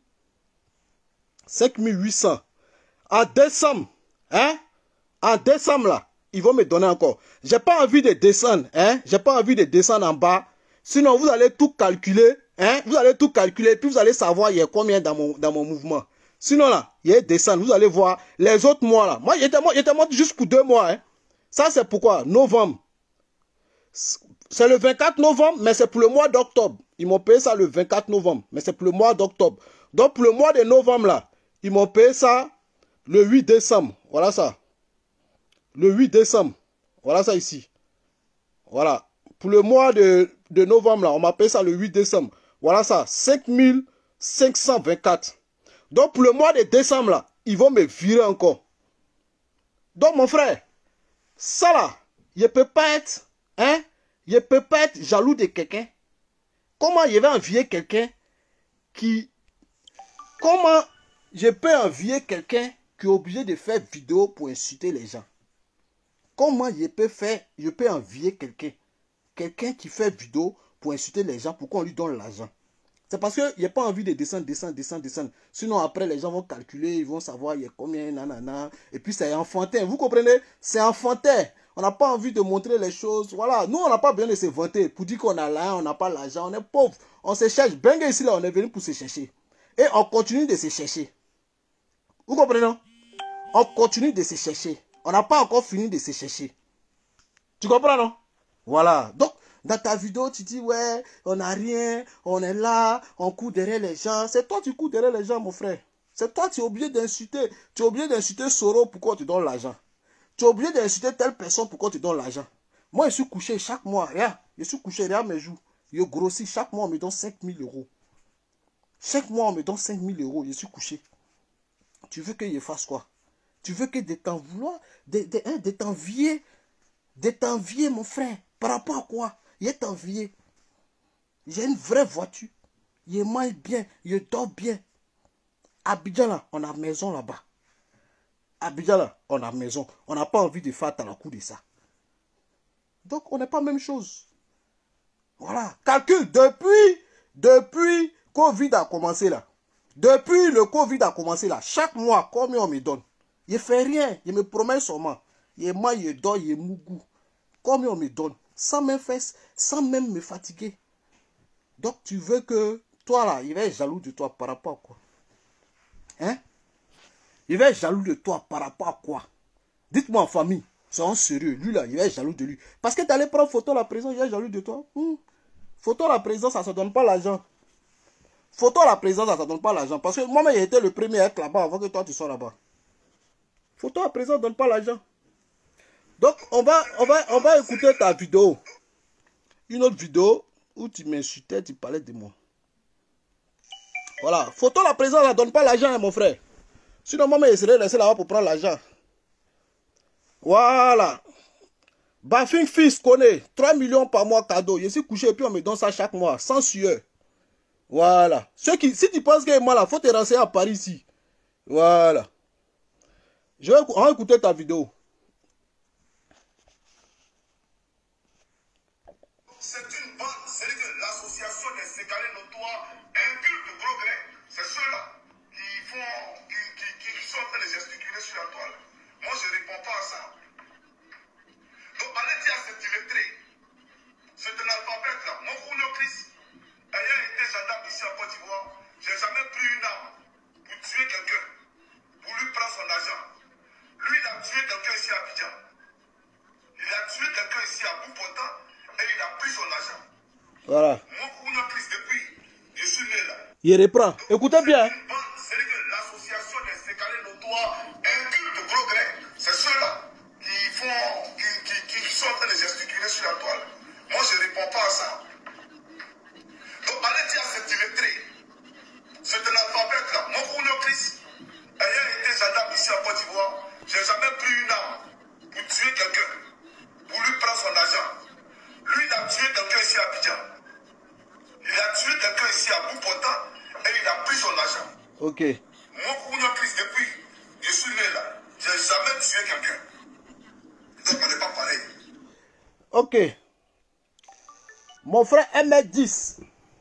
S1: 800. En décembre, hein? En décembre, là, ils vont me donner encore. J'ai pas envie de descendre, hein? J'ai pas envie de descendre en bas. Sinon, vous allez tout calculer, hein? Vous allez tout calculer, puis vous allez savoir il y a combien dans mon mouvement. Sinon, là, il y a descendre. Vous allez voir les autres mois, là. Moi, j'étais monté juste pour 2 mois, hein? Ça, c'est pourquoi? Novembre. C'est le 24 novembre, mais c'est pour le mois d'octobre. Ils m'ont payé ça le 24 novembre, mais c'est pour le mois d'octobre. Donc, pour le mois de novembre, là, ils m'ont payé ça le 8 décembre. Voilà ça. Le 8 décembre. Voilà ça ici. Voilà. Pour le mois de novembre, là, on m'a payé ça le 8 décembre. Voilà ça. 5 524. Donc, pour le mois de décembre, là, ils vont me virer encore. Donc, mon frère, ça, là, je ne peux pas être, hein, je ne peux pas être jaloux de quelqu'un. Comment je vais envier quelqu'un qui... Comment je peux envier quelqu'un qui est obligé de faire vidéo pour insulter les gens? comment je peux envier quelqu'un. Quelqu'un qui fait vidéo pour insulter les gens, pour qu'on lui donne l'argent. C'est parce qu'il n'y a pas envie de descendre. Sinon, après, les gens vont calculer, ils vont savoir il y a combien, nanana. Et puis, c'est enfantin. Vous comprenez? C'est enfantin. On n'a pas envie de montrer les choses. Voilà. Nous, on n'a pas besoin de se vanter pour dire qu'on a l'argent, on n'a pas l'argent, on est pauvre. On se cherche. Bengue ici, là, on est venu pour se chercher. Et on continue de se chercher. Vous comprenez, non? On continue de se chercher. On n'a pas encore fini de se chercher. Tu comprends, non? Voilà. Donc, dans ta vidéo, tu dis, ouais, on n'a rien, on est là, on court derrière les gens. C'est toi qui cours derrière les gens, mon frère. C'est toi qui es obligé d'insulter. Tu es obligé d'insulter Soro pour qu'on te donne l'argent. Tu es obligé d'insulter telle personne pour qu'on te donne l'argent. Moi, je suis couché chaque mois. Regarde, je suis couché, regarde mes joues. Je grossis. Chaque mois, on me donne 5 000 €. Chaque mois, on me donne 5 000 €. Je suis couché. Tu veux que je fasse quoi? Tu veux que de t'en vouloir, de t'envier, mon frère. Par rapport à quoi? Il est envié. J'ai une vraie voiture. Il mange bien. Il dort bien. Abidjan là, on a maison là-bas. Abidjan là, on a maison. On n'a pas envie de faire à la coup de ça. Donc on n'est pas la même chose. Voilà. Calcul. Depuis Covid a commencé là. Depuis le Covid a commencé là. Chaque mois, combien on me donne? Il ne fait rien. Il me promet seulement. Il mange, il dort, il mougou. Combien on me donne? Sans même me fatiguer. Donc tu veux que toi là, il va être jaloux de toi par rapport à quoi? Hein? Il va être jaloux de toi par rapport à quoi? Dites-moi en famille, soyons sérieux. Lui là, il va être jaloux de lui. Parce que tu allais prendre photo à la présence, il va être jaloux de toi. Photo à la présence, ça ne se donne pas l'argent. Photo à la présence, ça ne se donne pas l'argent. Parce que moi-même, j'ai été le premier à être là-bas avant que toi tu sois là-bas. Photo à la présence ne donne pas l'argent. Donc, on va écouter ta vidéo. Une autre vidéo où tu m'insultais, tu parlais de moi. Voilà. Photo la présence, ne donne pas l'argent, hein, mon frère. Sinon, moi, je serais resté là-bas pour prendre l'argent. Voilà. Bafing Fils connaît 3 millions par mois cadeau. Je suis couché et puis on me donne ça chaque mois, sans sueur. Voilà. Si tu penses que moi, il faut te renseigner à Paris ici. Voilà. On va écouter ta vidéo.
S2: C'est une bande, c'est que l'association des sécalés notoires inculque de gros grains. C'est ceux-là qui sont en train de gesticuler sur la toile. Moi, je ne réponds pas à ça. Donc, allez dire à cet illettré, cet analphabète là, mon Kounio Chris, ayant été gendarme ici en Côte d'Ivoire, je n'ai jamais pris une arme pour tuer quelqu'un, pour lui prendre son argent. Lui, il a tué quelqu'un ici à Abidjan. Il a tué quelqu'un ici à Boupotan. Et il a pris son argent.
S1: Voilà.
S2: Moi, Kounio Chris, depuis, je suis né là.
S1: Il reprend. Écoutez bien.
S2: C'est que l'association des sécalés notoires inculque de gros grains. C'est ceux-là qui sont en train de gesticuler sur la toile. Moi, je ne réponds pas à ça. Donc, allez dire à cet illettré, cet analphabète là, mon Kounio Chris, ayant été gendarme ici en Côte d'Ivoire, je n'ai jamais pris une arme pour tuer quelqu'un, pour lui prendre son argent. Lui, il a tué quelqu'un ici à Abidjan. Il a tué quelqu'un ici à Boupotan et il a pris son argent.
S1: Ok.
S2: Moi, Kounio Chris, depuis, je suis né là. Je n'ai jamais tué quelqu'un. Donc, on n'est pas pareil.
S1: Ok. Mon frère 1m10.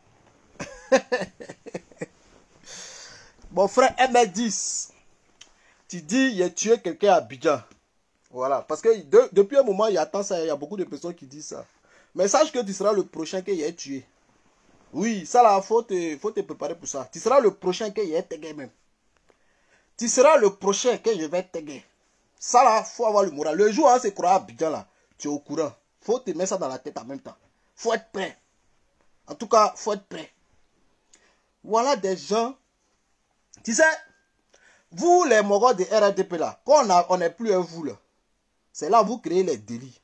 S1: Mon frère 1m10. Tu dis, il a tué quelqu'un à Abidjan. Voilà. Parce que depuis un moment, il y a ça, il y a beaucoup de personnes qui disent ça. Mais sache que tu seras le prochain qu'il ait tué. Oui, ça là, faut te préparer pour ça. Tu seras le prochain qu'il ait tagué même. Tu seras le prochain que je vais taguer. Ça là, faut avoir le moral. Le jour où on se croit à Abidjan là, tu es au courant. Faut te mettre ça dans la tête en même temps. Faut être prêt. En tout cas, faut être prêt. Voilà des gens. Tu sais, vous les moraux de RDP là, quand on n'est plus un vous là, c'est là où vous créez les délits.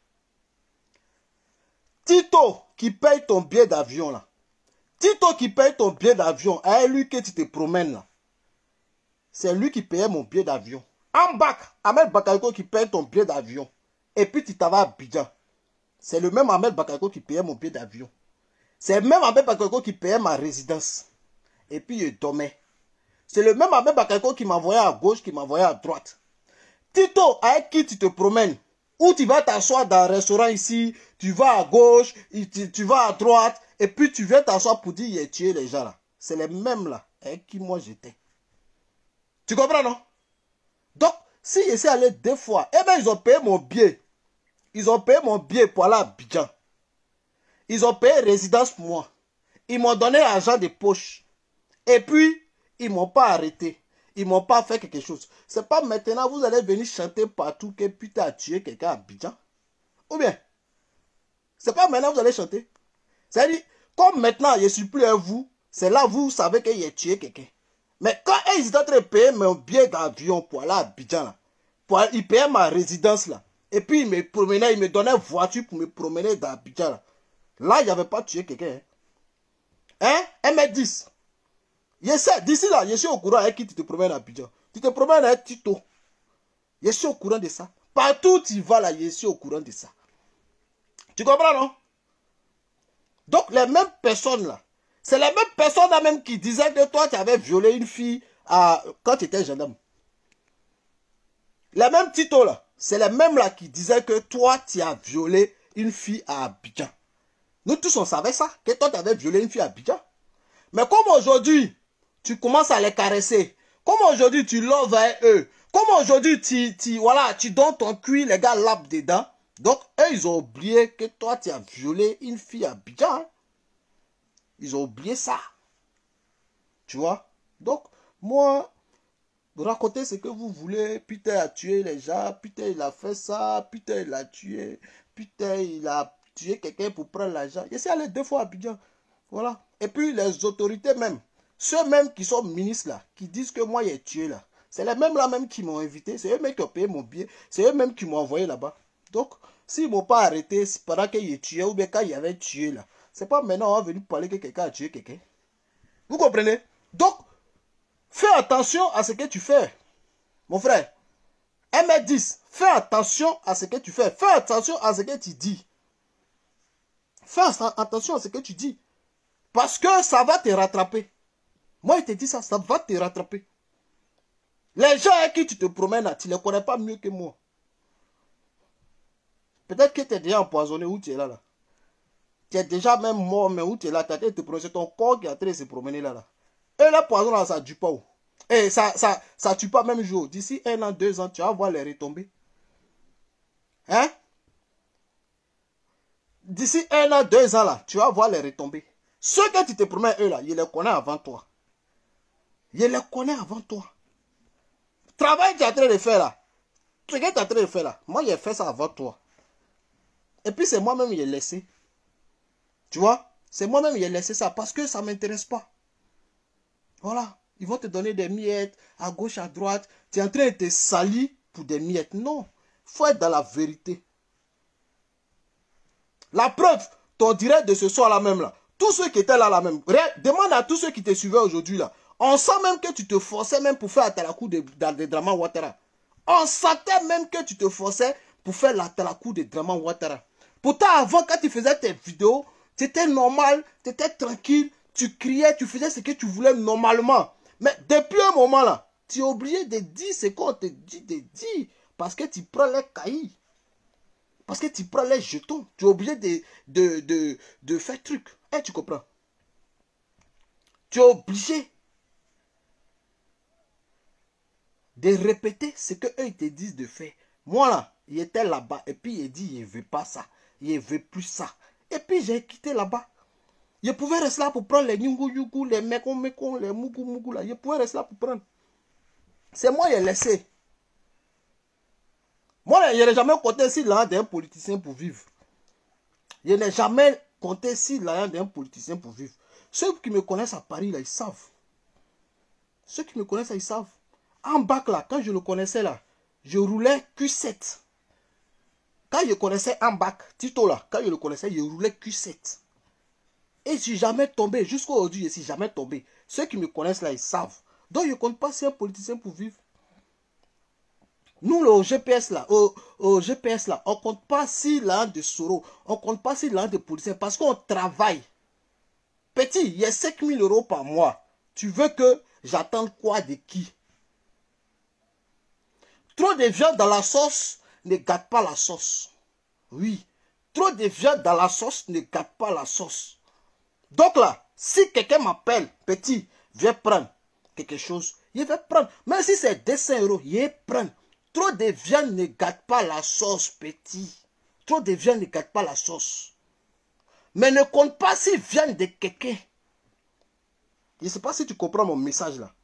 S1: Tito qui paye ton billet d'avion là. Tito qui paye ton billet d'avion, à lui que tu te promènes là. C'est lui qui payait mon billet d'avion. En bac, Ahmed Bakayoko qui paye ton billet d'avion. Et puis tu t'en vas à Abidjan. C'est le même Ahmed Bakayoko qui payait mon billet d'avion. C'est le même Ahmed Bakayoko qui payait ma résidence. Et puis je dormais. C'est le même Ahmed Bakayoko qui m'envoyait à gauche, qui m'envoyait à droite. Tito, avec qui tu te promènes, Ou tu vas t'asseoir dans un restaurant ici, tu vas à gauche, tu vas à droite, et puis tu viens t'asseoir pour dire, il a tué les gens là. C'est les mêmes là, avec qui moi j'étais. Tu comprends, non? Donc, si je suis allé 2 fois, eh bien, ils ont payé mon billet. Ils ont payé mon billet pour aller à Abidjan. Ils ont payé résidence pour moi. Ils m'ont donné l'argent de poche. Et puis, ils ne m'ont pas arrêté. Ils ne m'ont pas fait quelque chose. C'est pas maintenant vous allez venir chanter partout que putain a tué quelqu'un à Abidjan. Ou bien, c'est pas maintenant vous allez chanter. C'est-à-dire, comme maintenant je ne suis plus à vous, c'est là vous savez qu'il a tué quelqu'un. Mais quand ils étaient en train de payer mon billet d'avion pour aller à Abidjan, là, ils payaient ma résidence là, et puis ils me promenaient, ils me donnaient une voiture pour me promener dans Abidjan là. Là, il n'y avait pas tué quelqu'un. Hein? M10. D'ici là, je suis au courant avec qui tu te promènes à Abidjan. Tu te promènes avec Tito. Je suis au courant de ça. Partout où tu vas là, je suis au courant de ça. Tu comprends, non? Donc, les mêmes personnes là, c'est les mêmes personnes là même qui disaient que toi, tu avais violé une fille quand tu étais jeune homme. Les mêmes Tito là, c'est les mêmes là qui disaient que toi, tu as violé une fille à Abidjan. Nous tous, on savait ça, que toi, tu avais violé une fille à Abidjan. Mais comme aujourd'hui, tu commences à les caresser, comme aujourd'hui, tu loves avec eux, comme aujourd'hui, voilà, tu donnes ton cuir, les gars lapent dedans. Donc, eux, ils ont oublié que toi, tu as violé une fille à Abidjan. Hein? Ils ont oublié ça. Tu vois? Donc, moi, racontez ce que vous voulez. Putain, a tué les gens. Putain, il a fait ça. Putain, il a tué. Putain, il a tué quelqu'un pour prendre l'argent. Je suis allé 2 fois à Abidjan. Voilà. Et puis, les autorités même, ceux même qui sont ministres là, qui disent que moi, j'ai tué là, c'est les mêmes là même qui m'ont invité. C'est eux même qui ont payé mon billet. C'est eux même qui m'ont envoyé là-bas. Donc, s'ils ne m'ont pas arrêté pendant qu'il est tué ou bien quand il avait tué là, c'est pas maintenant on va venir parler que quelqu'un a tué quelqu'un. Vous comprenez? Donc, fais attention à ce que tu fais. Mon frère, M10, fais attention à ce que tu fais. Fais attention à ce que tu dis. Fais attention à ce que tu dis. Parce que ça va te rattraper. Moi, je te dis ça, ça va te rattraper. Les gens avec qui tu te promènes là, tu ne les connais pas mieux que moi. Peut-être que tu es déjà empoisonné où tu es là. Tu es déjà même mort, mais où tu es là, tu as te promener, c'est ton corps qui est en train de se promener là. Et le poison là, ça ne tue pas. Et ça tue pas même jour. D'ici 1 an, 2 ans, tu vas voir les retombées. Hein? D'ici 1 an, 2 ans là, tu vas voir les retombées. Ceux que tu te promets, eux là, ils les connaissent avant toi. Ils les connaissent avant toi. Travail que tu es en train de faire là. Ce que tu es en train de faire là. Moi, j'ai fait ça avant toi. Et puis c'est moi-même qui ai laissé. Tu vois? C'est moi-même qui ai laissé ça parce que ça ne m'intéresse pas. Voilà. Ils vont te donner des miettes à gauche, à droite. Tu es en train de te salir pour des miettes. Non. Il faut être dans la vérité. La preuve, ton direct de ce soir là même là. Tous ceux qui étaient là même. Demande à tous ceux qui te suivaient aujourd'hui là. On sent même que tu te forçais même pour faire la talakou de Draman Ouattara. On sentait même que tu te forçais pour faire la talakou de Draman Ouattara. Pourtant avant quand tu faisais tes vidéos, tu étais normal, tu étais tranquille, tu criais, tu faisais ce que tu voulais normalement. Mais depuis un moment là, tu es obligé de dire ce qu'on te dit de dire. Parce que tu prends les caillis. Parce que tu prends les jetons. Tu es obligé de faire truc. Hein, tu comprends? Tu es obligé de répéter ce qu'eux te disent de faire. Moi là, il était là-bas. Et puis il dit, il ne veut pas ça. Il ne veut plus ça. Et puis j'ai quitté là-bas. Je pouvais rester là pour prendre les nyungu, les mekon, les mugu là. Je pouvais rester là pour prendre. C'est moi qui ai laissé. Moi, je n'ai jamais compté sur l'argent d'un politicien pour vivre. Je n'ai jamais compté sur l'argent d'un politicien pour vivre. Ceux qui me connaissent à Paris, là, ils savent. Ceux qui me connaissent, là, ils savent. En bac, là, quand je le connaissais, là, je roulais Q7. Quand je connaissais en bac, Tito, là, quand je le connaissais, je roulais Q7. Et je ne suis jamais tombé. Jusqu'à aujourd'hui, je ne suis jamais tombé. Ceux qui me connaissent, là, ils savent. Donc, je ne compte pas sur un politicien pour vivre. Nous, le GPS là, au GPS là, on ne compte pas si l'argent de Soro, on ne compte pas si l'argent de policiers parce qu'on travaille. Petit, il y a 5 000 € par mois. Tu veux que j'attende quoi de qui? Trop de viande dans la sauce ne gâte pas la sauce. Oui. Trop de viande dans la sauce ne gâte pas la sauce. Donc là, si quelqu'un m'appelle, petit, viens prendre quelque chose, il va prendre. Même si c'est 200 €, il va prendre. Trop de viande ne gâte pas la sauce, petit. Trop de viande ne gâte pas la sauce. Mais ne compte pas si viande de quelqu'un. Je ne sais pas si tu comprends mon message là.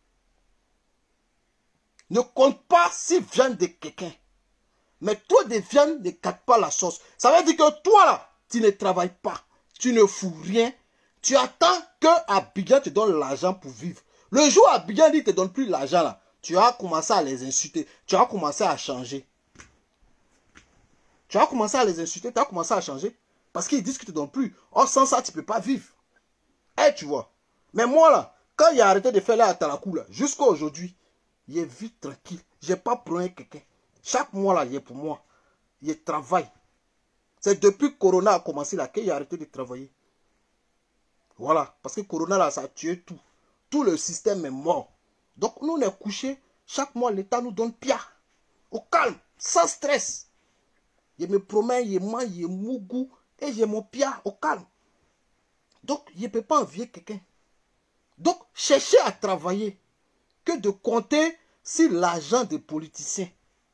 S1: Ne compte pas si viande de quelqu'un. Mais trop de viande ne gâte pas la sauce. Ça veut dire que toi là, tu ne travailles pas. Tu ne fous rien. Tu attends que Abidjan te donne l'argent pour vivre. Le jour où Abidjan dit ne te donne plus l'argent là, tu as commencé à les insulter. Tu as commencé à changer. Tu as commencé à les insulter. Tu as commencé à changer. Parce qu'ils disent qu'ils ne te donnent plus. Or, sans ça, tu ne peux pas vivre. Eh, tu vois. Mais moi là, quand il a arrêté de faire là à Talakou là, jusqu'à aujourd'hui, il est vite tranquille. Je n'ai pas pris quelqu'un. Chaque mois là, il est pour moi. Il travaille. C'est depuis que Corona a commencé là qu'il a arrêté de travailler. Voilà. Parce que Corona là, ça a tué tout. Tout le système est mort. Donc nous, on est couchés. Chaque mois, l'État nous donne pia. Au calme. Sans stress. Je me promène, je mange, je mougou. Et j'ai mon pia au calme. Donc, je ne peux pas envier quelqu'un. Donc, cherchez à travailler. Que de compter sur l'argent des politiciens.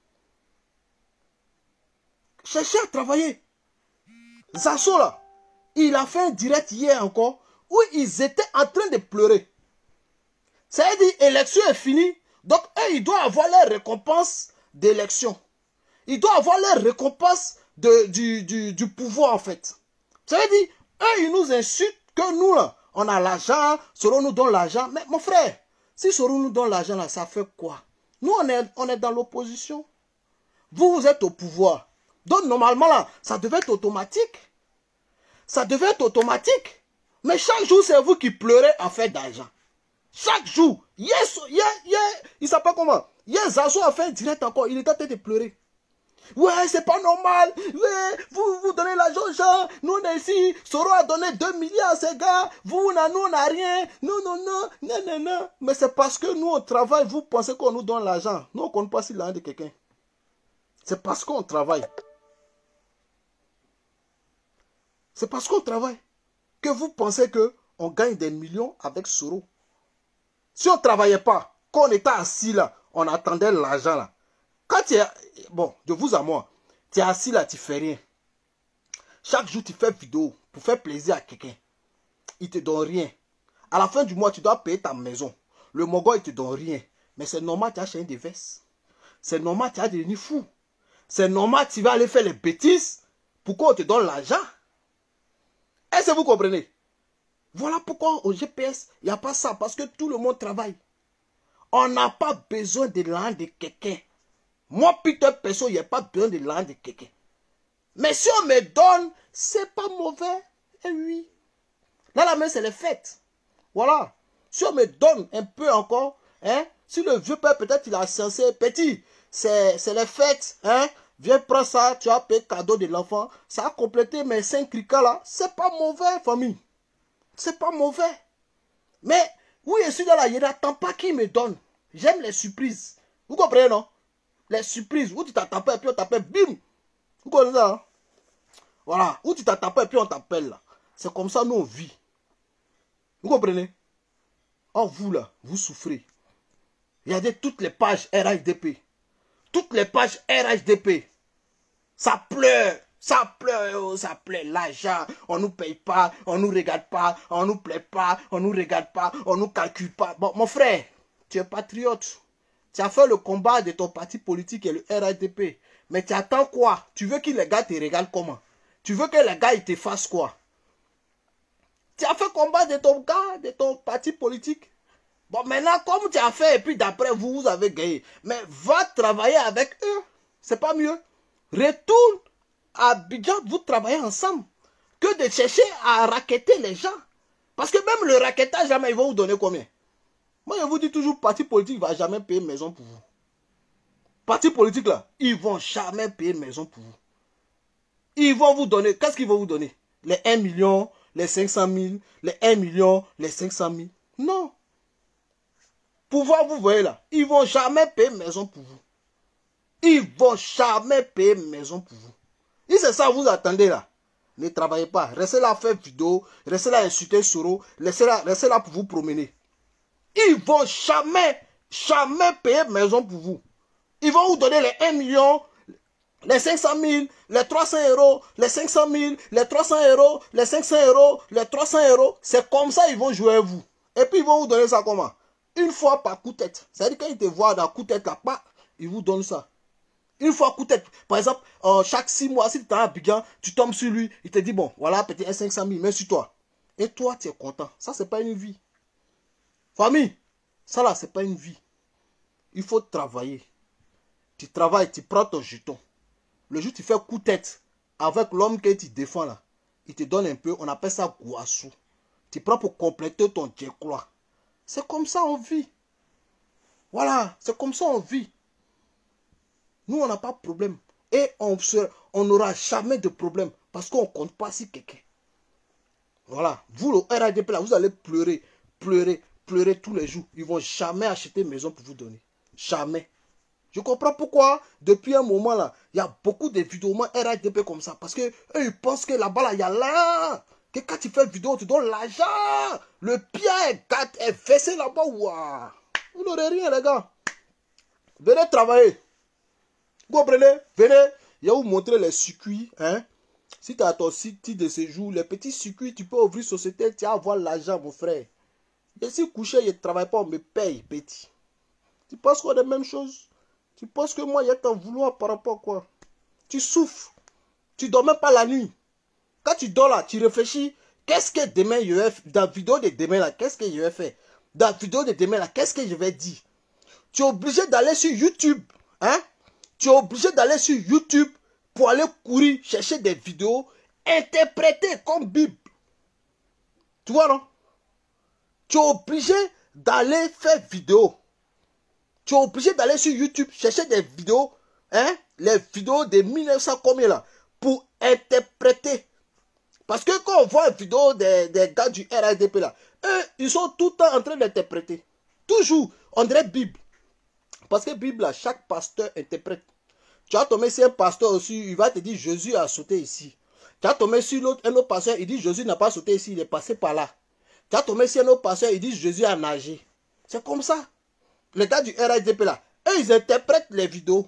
S1: Cherchez à travailler. Zasso là, il a fait un direct hier encore où ils étaient en train de pleurer. Ça veut dire l'élection est finie. Donc, eux, ils doivent avoir leur récompense d'élection. Ils doivent avoir leur récompense du pouvoir en fait. Ça veut dire, eux, ils nous insultent que nous là, on a l'argent, Soro nous donne l'argent. Mais mon frère, si Soro nous donne l'argent là, ça fait quoi? Nous, on est dans l'opposition. Vous êtes au pouvoir. Donc, normalement, là, ça devait être automatique. Ça devait être automatique. Mais chaque jour, c'est vous qui pleurez en fait d'argent. Chaque jour. Yes, il s'appelle comment? Hier, Zazo a fait un direct encore. Il était en train de pleurer. Ouais, c'est pas normal. Ouais, vous donnez l'argent aux gens. Nous, on est ici. Soro a donné 2 milliards à ces gars. Nous, on n'a rien. Non. Mais c'est parce que nous, on travaille. Vous pensez qu'on nous donne l'argent. Nous, on ne compte pas sur l'argent de quelqu'un. C'est parce qu'on travaille. C'est parce qu'on travaille que vous pensez qu'on gagne des millions avec Soro. Si on ne travaillait pas, quand on était assis là, on attendait l'argent là. Quand tu es... Bon, de vous à moi, tu es assis là, tu ne fais rien. Chaque jour, tu fais vidéo pour faire plaisir à quelqu'un. Il ne te donne rien. À la fin du mois, tu dois payer ta maison. Le Mogol, il ne te donne rien. Mais c'est normal, tu as acheté des vestes. C'est normal, tu as devenu fou. C'est normal, tu vas aller faire les bêtises. Pourquoi on te donne l'argent? Est-ce que vous comprenez? Voilà pourquoi au GPS, il n'y a pas ça. Parce que tout le monde travaille. On n'a pas besoin de l'argent de quelqu'un. Moi, Peter Perso, il n'y a pas besoin de l'argent de quelqu'un. Mais si on me donne, c'est pas mauvais. Eh oui. Là, la main, c'est les fêtes. Voilà. Si on me donne un peu encore, hein, si le vieux père, peut-être, il a censé, petit, c'est les fêtes, hein, viens prendre ça, tu as payé cadeau de l'enfant. Ça a complété mes 5 ricas là. C'est pas mauvais, famille. C'est pas mauvais. Mais, oui, je suis dans la, je n'attends pas qu'il me donne. J'aime les surprises. Vous comprenez, non? Les surprises. Où tu t'attends pas et puis on t'appelle, bim. Vous comprenez ça, hein? Voilà. Où tu t'attends pas et puis on t'appelle là. C'est comme ça, nous, on vit. Vous comprenez? Oh, vous là, vous souffrez. Regardez toutes les pages RHDP. Toutes les pages RHDP. Ça pleure. Ça pleure, ça pleure. L'argent, on nous paye pas, on nous regarde pas, on nous plaît pas, on nous regarde pas, on nous calcule pas. Bon, mon frère, tu es patriote. Tu as fait le combat de ton parti politique et le RHDP. Mais tu attends quoi? Tu veux que les gars te regardent comment? Tu veux que les gars ils te fassent quoi? Tu as fait combat de ton gars, de ton parti politique. Bon, maintenant, comme tu as fait, et puis d'après vous, vous avez gagné. Mais va travailler avec eux. C'est pas mieux. Retourne à Abidjan, vous travaillez ensemble. Que de chercher à racketter les gens. Parce que même le rackettage, jamais ils vont vous donner combien? Moi, je vous dis toujours, parti politique ne va jamais payer une maison pour vous. Parti politique, là, ils ne vont jamais payer une maison pour vous. Ils vont vous donner, qu'est-ce qu'ils vont vous donner? Les 1 million, les 500 000, les 1 million, les 500 000. Non. Pouvoir, vous voyez là, ils ne vont jamais payer une maison pour vous. Ils vont jamais payer maison pour vous. Si c'est ça, vous attendez là. Ne travaillez pas. Restez là à faire vidéo. Restez là à insulter Soro. Restez là pour vous promener. Ils vont jamais payer maison pour vous. Ils vont vous donner les 1 million, les 500 000, les 300 euros, les 500 000, les 300 euros, les 500 euros, les 300 euros. C'est comme ça ils vont jouer à vous. Et puis ils vont vous donner ça comment? Une fois par coup de tête. C'est-à-dire quand ils te voient dans coup de tête là, ils vous donnent ça. Une fois coup de tête. Par exemple, chaque 6 mois, si tu es à Abidjan, tu tombes sur lui, il te dit, bon, voilà, peut-être 500 000, mais sur toi. Et toi, tu es content. Ça, c'est pas une vie. Famille, ça là, c'est pas une vie. Il faut travailler. Tu travailles, tu prends ton jeton. Le jour où tu fais coup de tête avec l'homme que tu défends là, il te donne un peu, on appelle ça gouassou. Tu prends pour compléter ton djeklois. C'est comme ça on vit. Voilà, c'est comme ça on vit. Nous, on n'a pas de problème. Et on n'aura jamais de problème parce qu'on ne compte pas sur quelqu'un. Voilà. Vous, le RADP, là, vous allez pleurer, pleurer, pleurer tous les jours. Ils ne vont jamais acheter une maison pour vous donner. Jamais. Je comprends pourquoi, depuis un moment, là, il y a beaucoup de vidéos RADP comme ça. Parce que eux, ils pensent que là-bas, là, il y a là. Que quand tu fais une vidéo, tu donnes l'argent. Le pied est fessé là-bas. Waouh. Vous n'aurez rien, les gars. Venez travailler. Vous comprenez? Venez, je vais vous montrer les circuits. Hein? Si tu as ton site de séjour, les petits circuits, tu peux ouvrir société, tu vas avoir l'argent, mon frère. Je suis couché, je ne travaille pas, on me paye, petit. Tu penses qu'on a la même chose? Tu penses que moi, il y a t'en vouloir par rapport à quoi? Tu souffres. Tu ne dors même pas la nuit. Quand tu dors là, tu réfléchis. Qu'est-ce que demain je vais faire? Dans la vidéo de demain là, qu'est-ce que je vais faire? Dans la vidéo de demain là, qu'est-ce que je vais dire? Tu es obligé d'aller sur YouTube. Hein? Tu es obligé d'aller sur YouTube pour aller courir, chercher des vidéos interprétées comme Bible. Tu vois, non? Tu es obligé d'aller faire vidéo. Tu es obligé d'aller sur YouTube, chercher des vidéos, hein? Les vidéos de 1900 combien là, pour interpréter. Parce que quand on voit une vidéo des gars du RADP là, eux, ils sont tout le temps en train d'interpréter. Toujours, on dirait Bible. Parce que Bible là, chaque pasteur interprète. Tu vas tomber sur un pasteur aussi, il va te dire Jésus a sauté ici. Tu vas tomber sur un autre pasteur, il dit Jésus n'a pas sauté ici, il est passé par là. Tu vas tomber sur un autre pasteur, il dit Jésus a nagé. C'est comme ça. Les gars du RADP là, eux ils interprètent les vidéos.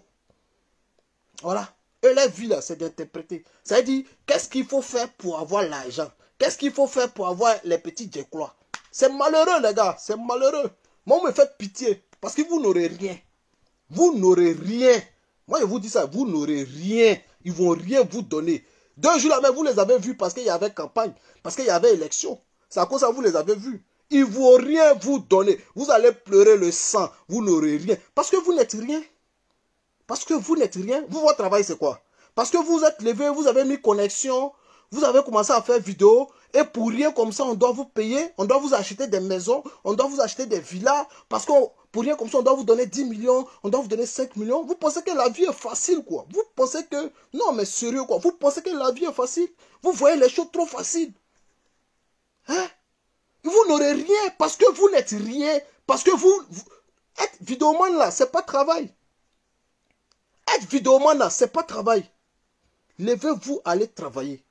S1: Voilà. Eux leur vie là, c'est d'interpréter. Ça veut dire, qu'est-ce qu'il faut faire pour avoir l'argent? Qu'est-ce qu'il faut faire pour avoir les petits djeklois? C'est malheureux les gars, c'est malheureux. Moi, vous me faites pitié, parce que vous n'aurez rien. Vous n'aurez rien. Moi, je vous dis ça, vous n'aurez rien. Ils ne vont rien vous donner. 2 jours là, mais vous les avez vus parce qu'il y avait campagne, parce qu'il y avait élection. C'est à cause de ça que vous les avez vus. Ils ne vont rien vous donner. Vous allez pleurer le sang. Vous n'aurez rien. Parce que vous n'êtes rien. Parce que vous n'êtes rien. Vous, votre travail, c'est quoi? Parce que vous êtes levé, vous avez mis connexion, vous avez commencé à faire vidéo, et pour rien comme ça, on doit vous payer, on doit vous acheter des maisons, on doit vous acheter des villas, parce que pour rien comme ça, on doit vous donner 10 millions, on doit vous donner 5 millions. Vous pensez que la vie est facile, quoi? Vous pensez que... Non, mais sérieux, quoi? Vous pensez que la vie est facile? Vous voyez les choses trop faciles. Hein? Vous n'aurez rien, parce que vous n'êtes rien. Parce que vous être vidéoman, là, c'est pas travail. Être vidéoman, là, c'est pas travail. Levez-vous, allez travailler.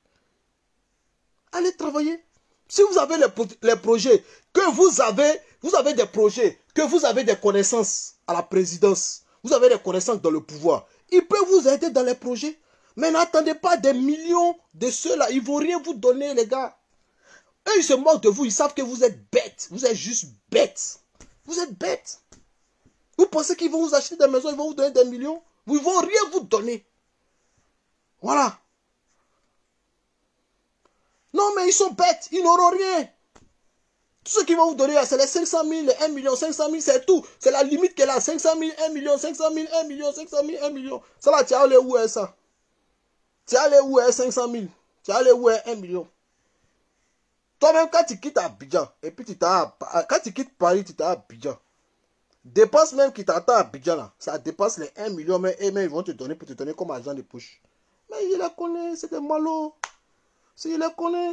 S1: Allez travailler. Si vous avez les projets, que vous avez des projets, que vous avez des connaissances à la présidence, vous avez des connaissances dans le pouvoir, ils peuvent vous aider dans les projets. Mais n'attendez pas des millions de ceux-là. Ils ne vont rien vous donner, les gars. Eux, ils se moquent de vous. Ils savent que vous êtes bêtes. Vous êtes juste bêtes. Vous êtes bêtes. Vous pensez qu'ils vont vous acheter des maisons, ils vont vous donner des millions? Ils ne vont rien vous donner. Voilà. Non, mais ils sont bêtes. Ils n'auront rien. Tout ce qu'ils vont vous donner, c'est les 500 000, les 1 million, 500 000, c'est tout. C'est la limite qu'elle a. 500 000, 1 million, 500 000, 1 million, 500 000, 1 million. Ça là, tu es allé où est ça? Tu es allé où est 500 000? Tu es allé où est 1 million? Toi-même, quand tu quittes Abidjan, et puis quand tu quittes Paris, tu t'as Abidjan. Dépense même qui t'attend à Abidjan, là, ça dépasse les 1 million, mais ils vont te donner pour te donner comme argent de poche. Mais il les connaît, c'est des malos. Il les connaît.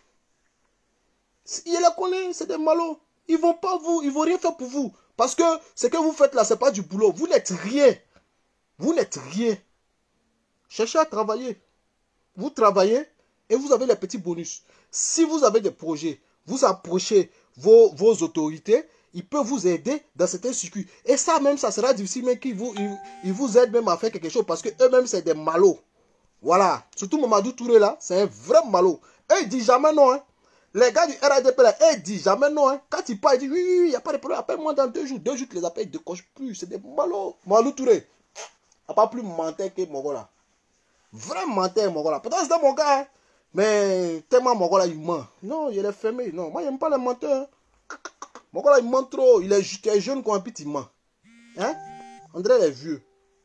S1: Il les connaît, c'est des malos. Ils vont pas vous, ils vont rien faire pour vous. Parce que ce que vous faites là, c'est pas du boulot. Vous n'êtes rien. Vous n'êtes rien. Cherchez à travailler. Vous travaillez et vous avez les petits bonus. Si vous avez des projets, vous approchez vos autorités, ils peuvent vous aider dans certains circuits. Et ça même, ça sera difficile, mais ils vous aident même à faire quelque chose parce qu'eux-mêmes, c'est des malots. Voilà. Surtout Mamadou Touré là, c'est un vrai malot. Et il dit jamais non. Hein. Les gars du RADP là, ils disent jamais non. Hein. Quand il parle, il dit oui, il n'y a pas de problème. Appelle-moi dans 2 jours. 2 jours, tu les appelles, ils ne décochent plus. C'est des malots. Mamadou Touré. Il n'a pas plus menteur que mon gars là. Vrai menteur, mon gars là. Pourtant, c'était mon gars. Hein. Mais tellement mon gars là, il ment. Non, il est fermé. Non, moi, j'aime pas les menteurs. Hein. Mon gars là, il ment trop. Il est jeune quand il ment. Hein? On dirait les vieux.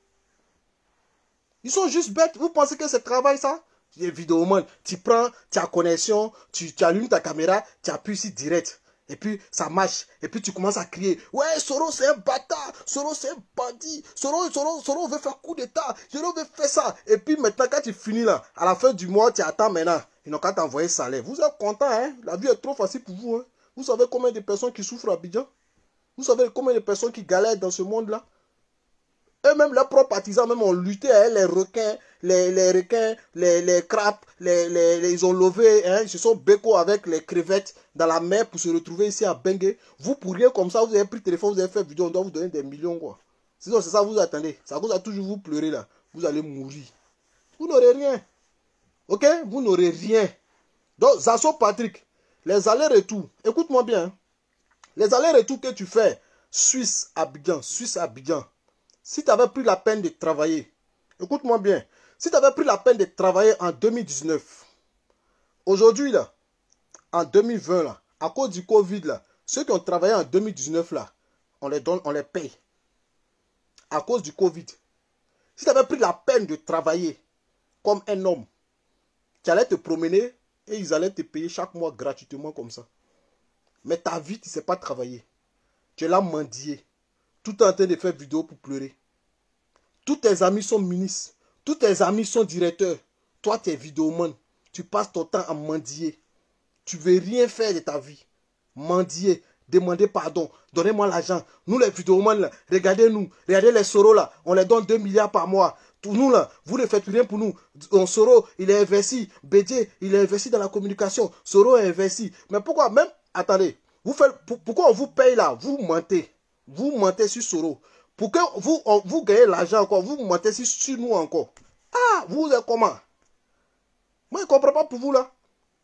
S1: Ils sont juste bêtes. Vous pensez que c'est travail, ça? Les vidéomans, tu prends, tu as connexion, tu allumes ta caméra, tu appuies ici direct. Et puis, ça marche. Et puis, tu commences à crier. Ouais, Soro, c'est un bâtard. Soro, c'est un bandit. Soro veut faire coup d'état. Soro veut faire ça. Et puis, maintenant, quand tu finis là, à la fin du mois, tu attends maintenant. Ils n'ont qu'à t'envoyer salaire. Vous êtes content, hein? La vie est trop facile pour vous, hein? Vous savez combien de personnes qui souffrent à Abidjan? Vous savez combien de personnes qui galèrent dans ce monde-là? Eux-mêmes, leurs propres partisans, même ont lutté avec les requins, les requins, les crabes, ils ont levé, hein, ils se sont béco avec les crevettes dans la mer pour se retrouver ici à Bengue. Vous pourriez comme ça, vous avez pris le téléphone, vous avez fait vidéo, on doit vous donner des millions, quoi. Sinon, c'est ça, vous attendez. Ça vous a toujours vous pleurer, là. Vous allez mourir. Vous n'aurez rien. Ok? Vous n'aurez rien. Donc, Zasso Patrick, les allers-retours, écoute-moi bien. Hein. Les allers-retours que tu fais, Suisse-Abidjan, si tu avais pris la peine de travailler, écoute-moi bien, si tu avais pris la peine de travailler en 2019, aujourd'hui, là, en 2020, là, à cause du Covid, là, ceux qui ont travaillé en 2019, là, on les donne, on les paye. À cause du Covid. Si tu avais pris la peine de travailler comme un homme, tu allais te promener et ils allaient te payer chaque mois gratuitement comme ça. Mais ta vie, tu ne sais pas travailler. Tu es là mendié. Tout en train de faire vidéo pour pleurer. Tous tes amis sont ministres. Tous tes amis sont directeurs. Toi, tu es vidéoman. Tu passes ton temps à mendier. Tu ne veux rien faire de ta vie. Mendier. Demander pardon. Donnez-moi l'argent. Nous, les vidéomans, là, regardez-nous. Regardez les Soro, là. On les donne 2 milliards par mois. Nous, là, vous ne faites rien pour nous. Soro, il est investi. Bédié, il est investi dans la communication. Soro est investi. Mais pourquoi même... Attendez. Pourquoi on vous paye là? Vous mentez. Vous mentez sur Soro. Pour que vous gagnez l'argent encore, vous mentez sur nous encore. Ah, vous êtes comment? Moi, je ne comprends pas pour vous là.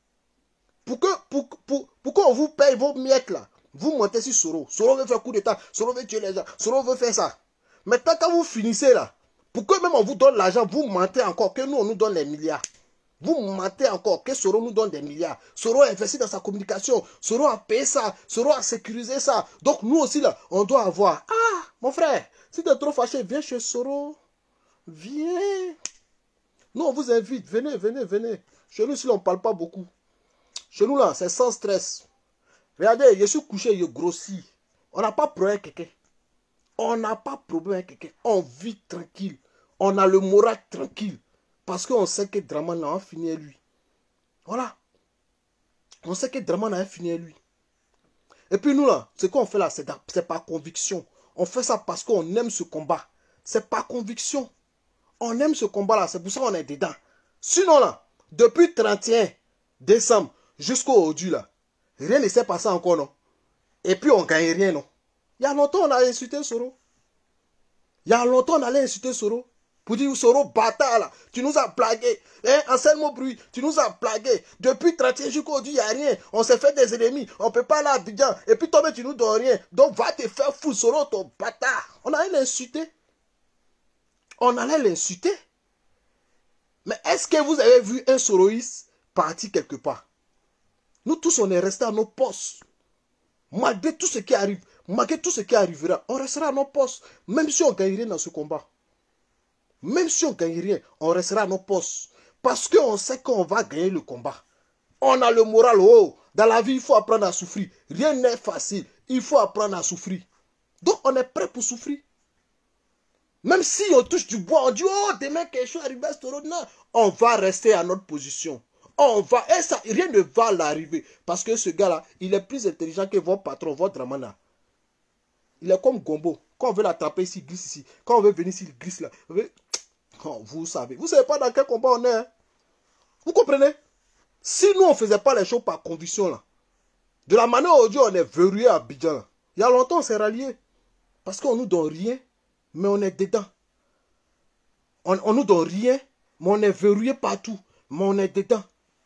S1: Pourquoi on vous paye vos miettes là? Vous mentez sur Soro. Soro veut faire coup d'état. Soro veut tuer les gens. Soro veut faire ça. Maintenant, quand vous finissez là, pourquoi même on vous donne l'argent, vous mentez encore que nous, on nous donne les milliards. Vous mentez encore que Soro nous donne des milliards. Soro a investi dans sa communication. Soro a payé ça. Soro a sécurisé ça. Donc nous aussi là, on doit avoir. Ah, mon frère, si tu es trop fâché, viens chez Soro. Viens. Nous, on vous invite. Venez, venez, venez. Chez nous, si on ne parle pas beaucoup. Chez nous là, c'est sans stress. Regardez, je suis couché, je grossis. On n'a pas de problème avec quelqu'un. On n'a pas de problème avec quelqu'un. On vit tranquille. On a le moral tranquille. Parce qu'on sait que Draman a fini à lui. Voilà. On sait que Draman a fini à lui. Et puis nous là, ce qu'on fait là, c'est par conviction. On fait ça parce qu'on aime ce combat. C'est par conviction. On aime ce combat là, c'est pour ça qu'on est dedans. Sinon là, depuis 31 décembre jusqu'au aujourd'hui là, rien ne s'est passé encore non. Et puis on ne gagne rien non. Il y a longtemps on a insulté Soro. Il y a longtemps on allait insulter Soro. Pour dire, Soro, bâtard là, tu nous as blagué. Hein, Anselmo Bruit, tu nous as blagué. Depuis 31 jusqu'au aujourd'hui, il n'y a rien. On s'est fait des ennemis. On ne peut pas aller à Abidjan. Et puis toi, tu nous donnes rien. Donc va te faire foutre, Soro, ton bâtard. On allait l'insulter. On allait l'insulter. Mais est-ce que vous avez vu un Soroïste partir quelque part? Nous tous, on est restés à nos postes. Malgré tout ce qui arrive, malgré tout ce qui arrivera, on restera à nos postes. Même si on gagnerait dans ce combat. Même si on ne gagne rien, on restera à nos postes. Parce qu'on sait qu'on va gagner le combat. On a le moral haut. Dans la vie, il faut apprendre à souffrir. Rien n'est facile. Il faut apprendre à souffrir. Donc, on est prêt pour souffrir. Même si on touche du bois, on dit, oh, demain, quelque chose arrive à ce road. Non, on va rester à notre position. On va, et ça, rien ne va l'arriver. Parce que ce gars-là, il est plus intelligent que votre patron, votre Dramana. Il est comme Gombo. Quand on veut l'attraper ici, il glisse ici. Quand on veut venir ici, il glisse là. Oh, vous savez. Vous ne savez pas dans quel combat on est. Hein? Vous comprenez? Si nous, on ne faisait pas les choses par conviction, là, de la manière aujourd'hui, on est verrouillé à Abidjan. Là. Il y a longtemps, on s'est rallié. Parce qu'on nous donne rien, mais on est dedans. On nous donne rien, mais on est verrouillé partout. Mais on est dedans.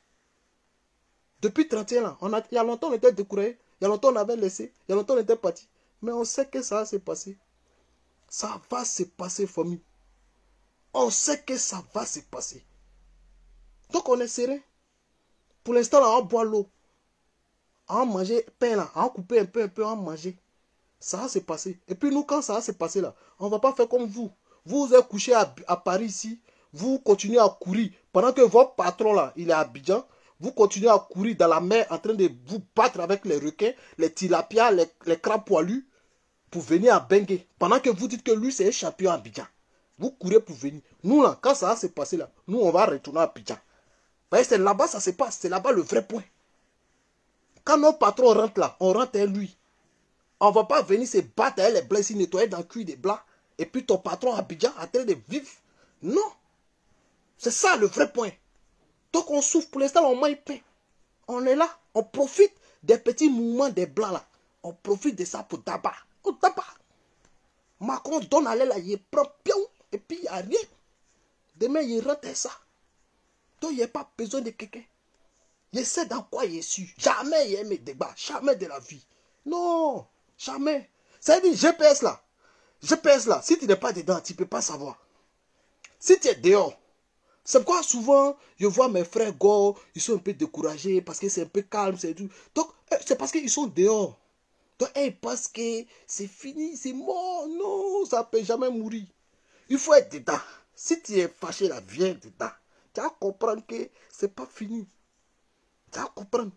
S1: Depuis 31 ans, il y a longtemps, on était découragé. Il y a longtemps, on avait laissé. Il y a longtemps, on était parti. Mais on sait que ça va se passer. Ça va se passer, famille. On sait que ça va se passer. Donc, on est serré. Pour l'instant, on boit l'eau. On manger pain là. On couper un peu, on manger. Ça va se passer. Et puis nous, quand ça va se passer là, on ne va pas faire comme vous. Vous êtes couché à Paris ici. Vous continuez à courir. Pendant que votre patron là, il est à Abidjan. Vous continuez à courir dans la mer en train de vous battre avec les requins, les tilapias, les crabes poilus pour venir à Bengue. Pendant que vous dites que lui c'est un champion à Abidjan. Vous courez pour venir. Nous là, quand ça va se passer là, nous on va retourner à Abidjan. C'est là-bas ça se passe. C'est là-bas le vrai point. Quand notre patron rentre là, on rentre à lui. On ne va pas venir se battre avec les blancs ici, nettoyer dans le cul des blancs. Et puis ton patron à Abidjan en train de vivre. Non. C'est ça le vrai point. Donc on souffre pour l'instant, on mange pain. On est là, on profite des petits mouvements des blancs là. On profite de ça pour tabac. On tabac. Macron donne à l'aile là, il prend pion. Et puis il n'y a rien. Demain il rentre ça. Donc il n'y a pas besoin de quelqu'un. Il sait dans quoi il est sûr. Jamais il aime mes débats. Jamais de la vie. Non. Jamais. Ça veut dire GPS là. GPS là. Si tu n'es pas dedans, tu ne peux pas savoir. Si tu es dehors. C'est pourquoi souvent, je vois mes frères Go, ils sont un peu découragés parce que c'est un peu calme, c'est tout. Donc, c'est parce qu'ils sont dehors. Donc, ils pensent que c'est fini, c'est mort. Non, ça ne peut jamais mourir. Il faut être dedans. Si tu es fâché là, viens dedans. Tu vas comprendre que c'est pas fini. Tu vas comprendre.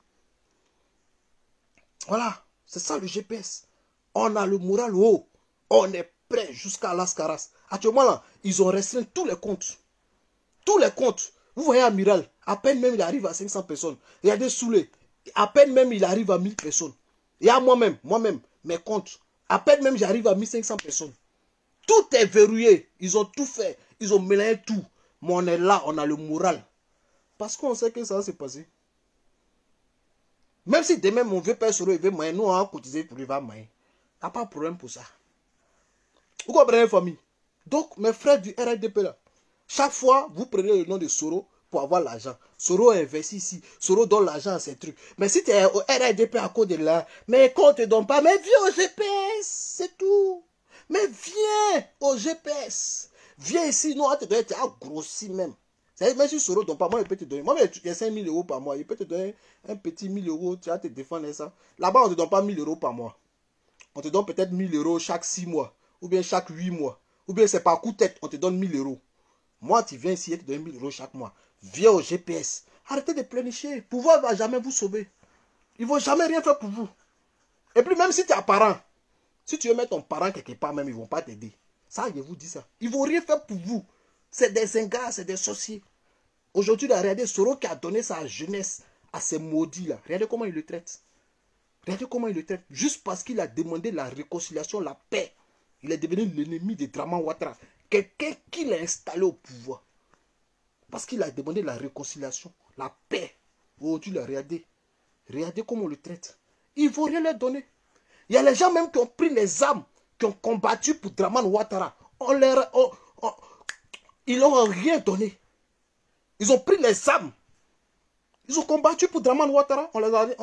S1: Voilà, c'est ça le GPS. On a le moral haut. On est prêt jusqu'à Lascaras. Actuellement là, ils ont restreint tous les comptes. Tous les comptes. Vous voyez Amiral, à peine même il arrive à 500 personnes. Regardez Soulé, à peine même il arrive à 1000 personnes. Et à moi-même, mes comptes, à peine même j'arrive à 1500 personnes. Tout est verrouillé. Ils ont tout fait. Ils ont mélangé tout. Mais on est là, on a le moral. Parce qu'on sait que ça va se passer. Même si demain mon vieux père Soro il veut moyen, nous on va cotiser pour lui va moyen. Il n'y a pas de problème pour ça. Vous comprenez, famille? Donc, mes frères du RDP là, chaque fois, vous prenez le nom de Soro pour avoir l'argent. Soro investit ici. Soro donne l'argent à ces trucs. Mais si tu es au RDP à cause de là, mais quand on ne te donne pas, mais viens au GPS, c'est tout. Mais viens au GPS. Viens ici, nous on te donner, tu as grossi même. Même si Soro ne donne pas, moi il peut te donner. Moi, il y a 5 000 € par mois. Il peut te donner un petit 1 000 €, tu vas te défendre ça. Là-bas, on ne te donne pas 1 000 € par mois. On te donne peut-être 1 000 € chaque 6 mois. Ou bien chaque 8 mois. Ou bien c'est par coup de tête, on te donne 1 000 €. Moi, tu viens ici et tu donnes 1 000 € chaque mois. Viens au GPS. Arrêtez de pleurnicher. Pouvoir ne va jamais vous sauver. Ils ne vont jamais rien faire pour vous. Et puis même si tu es un parent, si tu veux mettre ton parent quelque part même, ils ne vont pas t'aider. Ça, je vous dis ça. Ils ne vont rien faire pour vous. C'est des ingrats, c'est des sorciers. Aujourd'hui, regardez Soro qui a donné sa jeunesse à ces maudits-là. Regardez comment il le traite. Regardez comment il le traite. Juste parce qu'il a demandé la réconciliation, la paix. Il est devenu l'ennemi de Draman Ouattara. Quelqu'un qui l'a installé au pouvoir. Parce qu'il a demandé la réconciliation, la paix. Aujourd'hui, regardez. Regardez comment on le traite. Il ne faut rien leur donner. Il y a les gens même qui ont pris les armes, qui ont combattu pour Draman Ouattara. Ils n'ont rien donné. Ils ont pris les armes. Ils ont combattu pour Draman Ouattara. On les a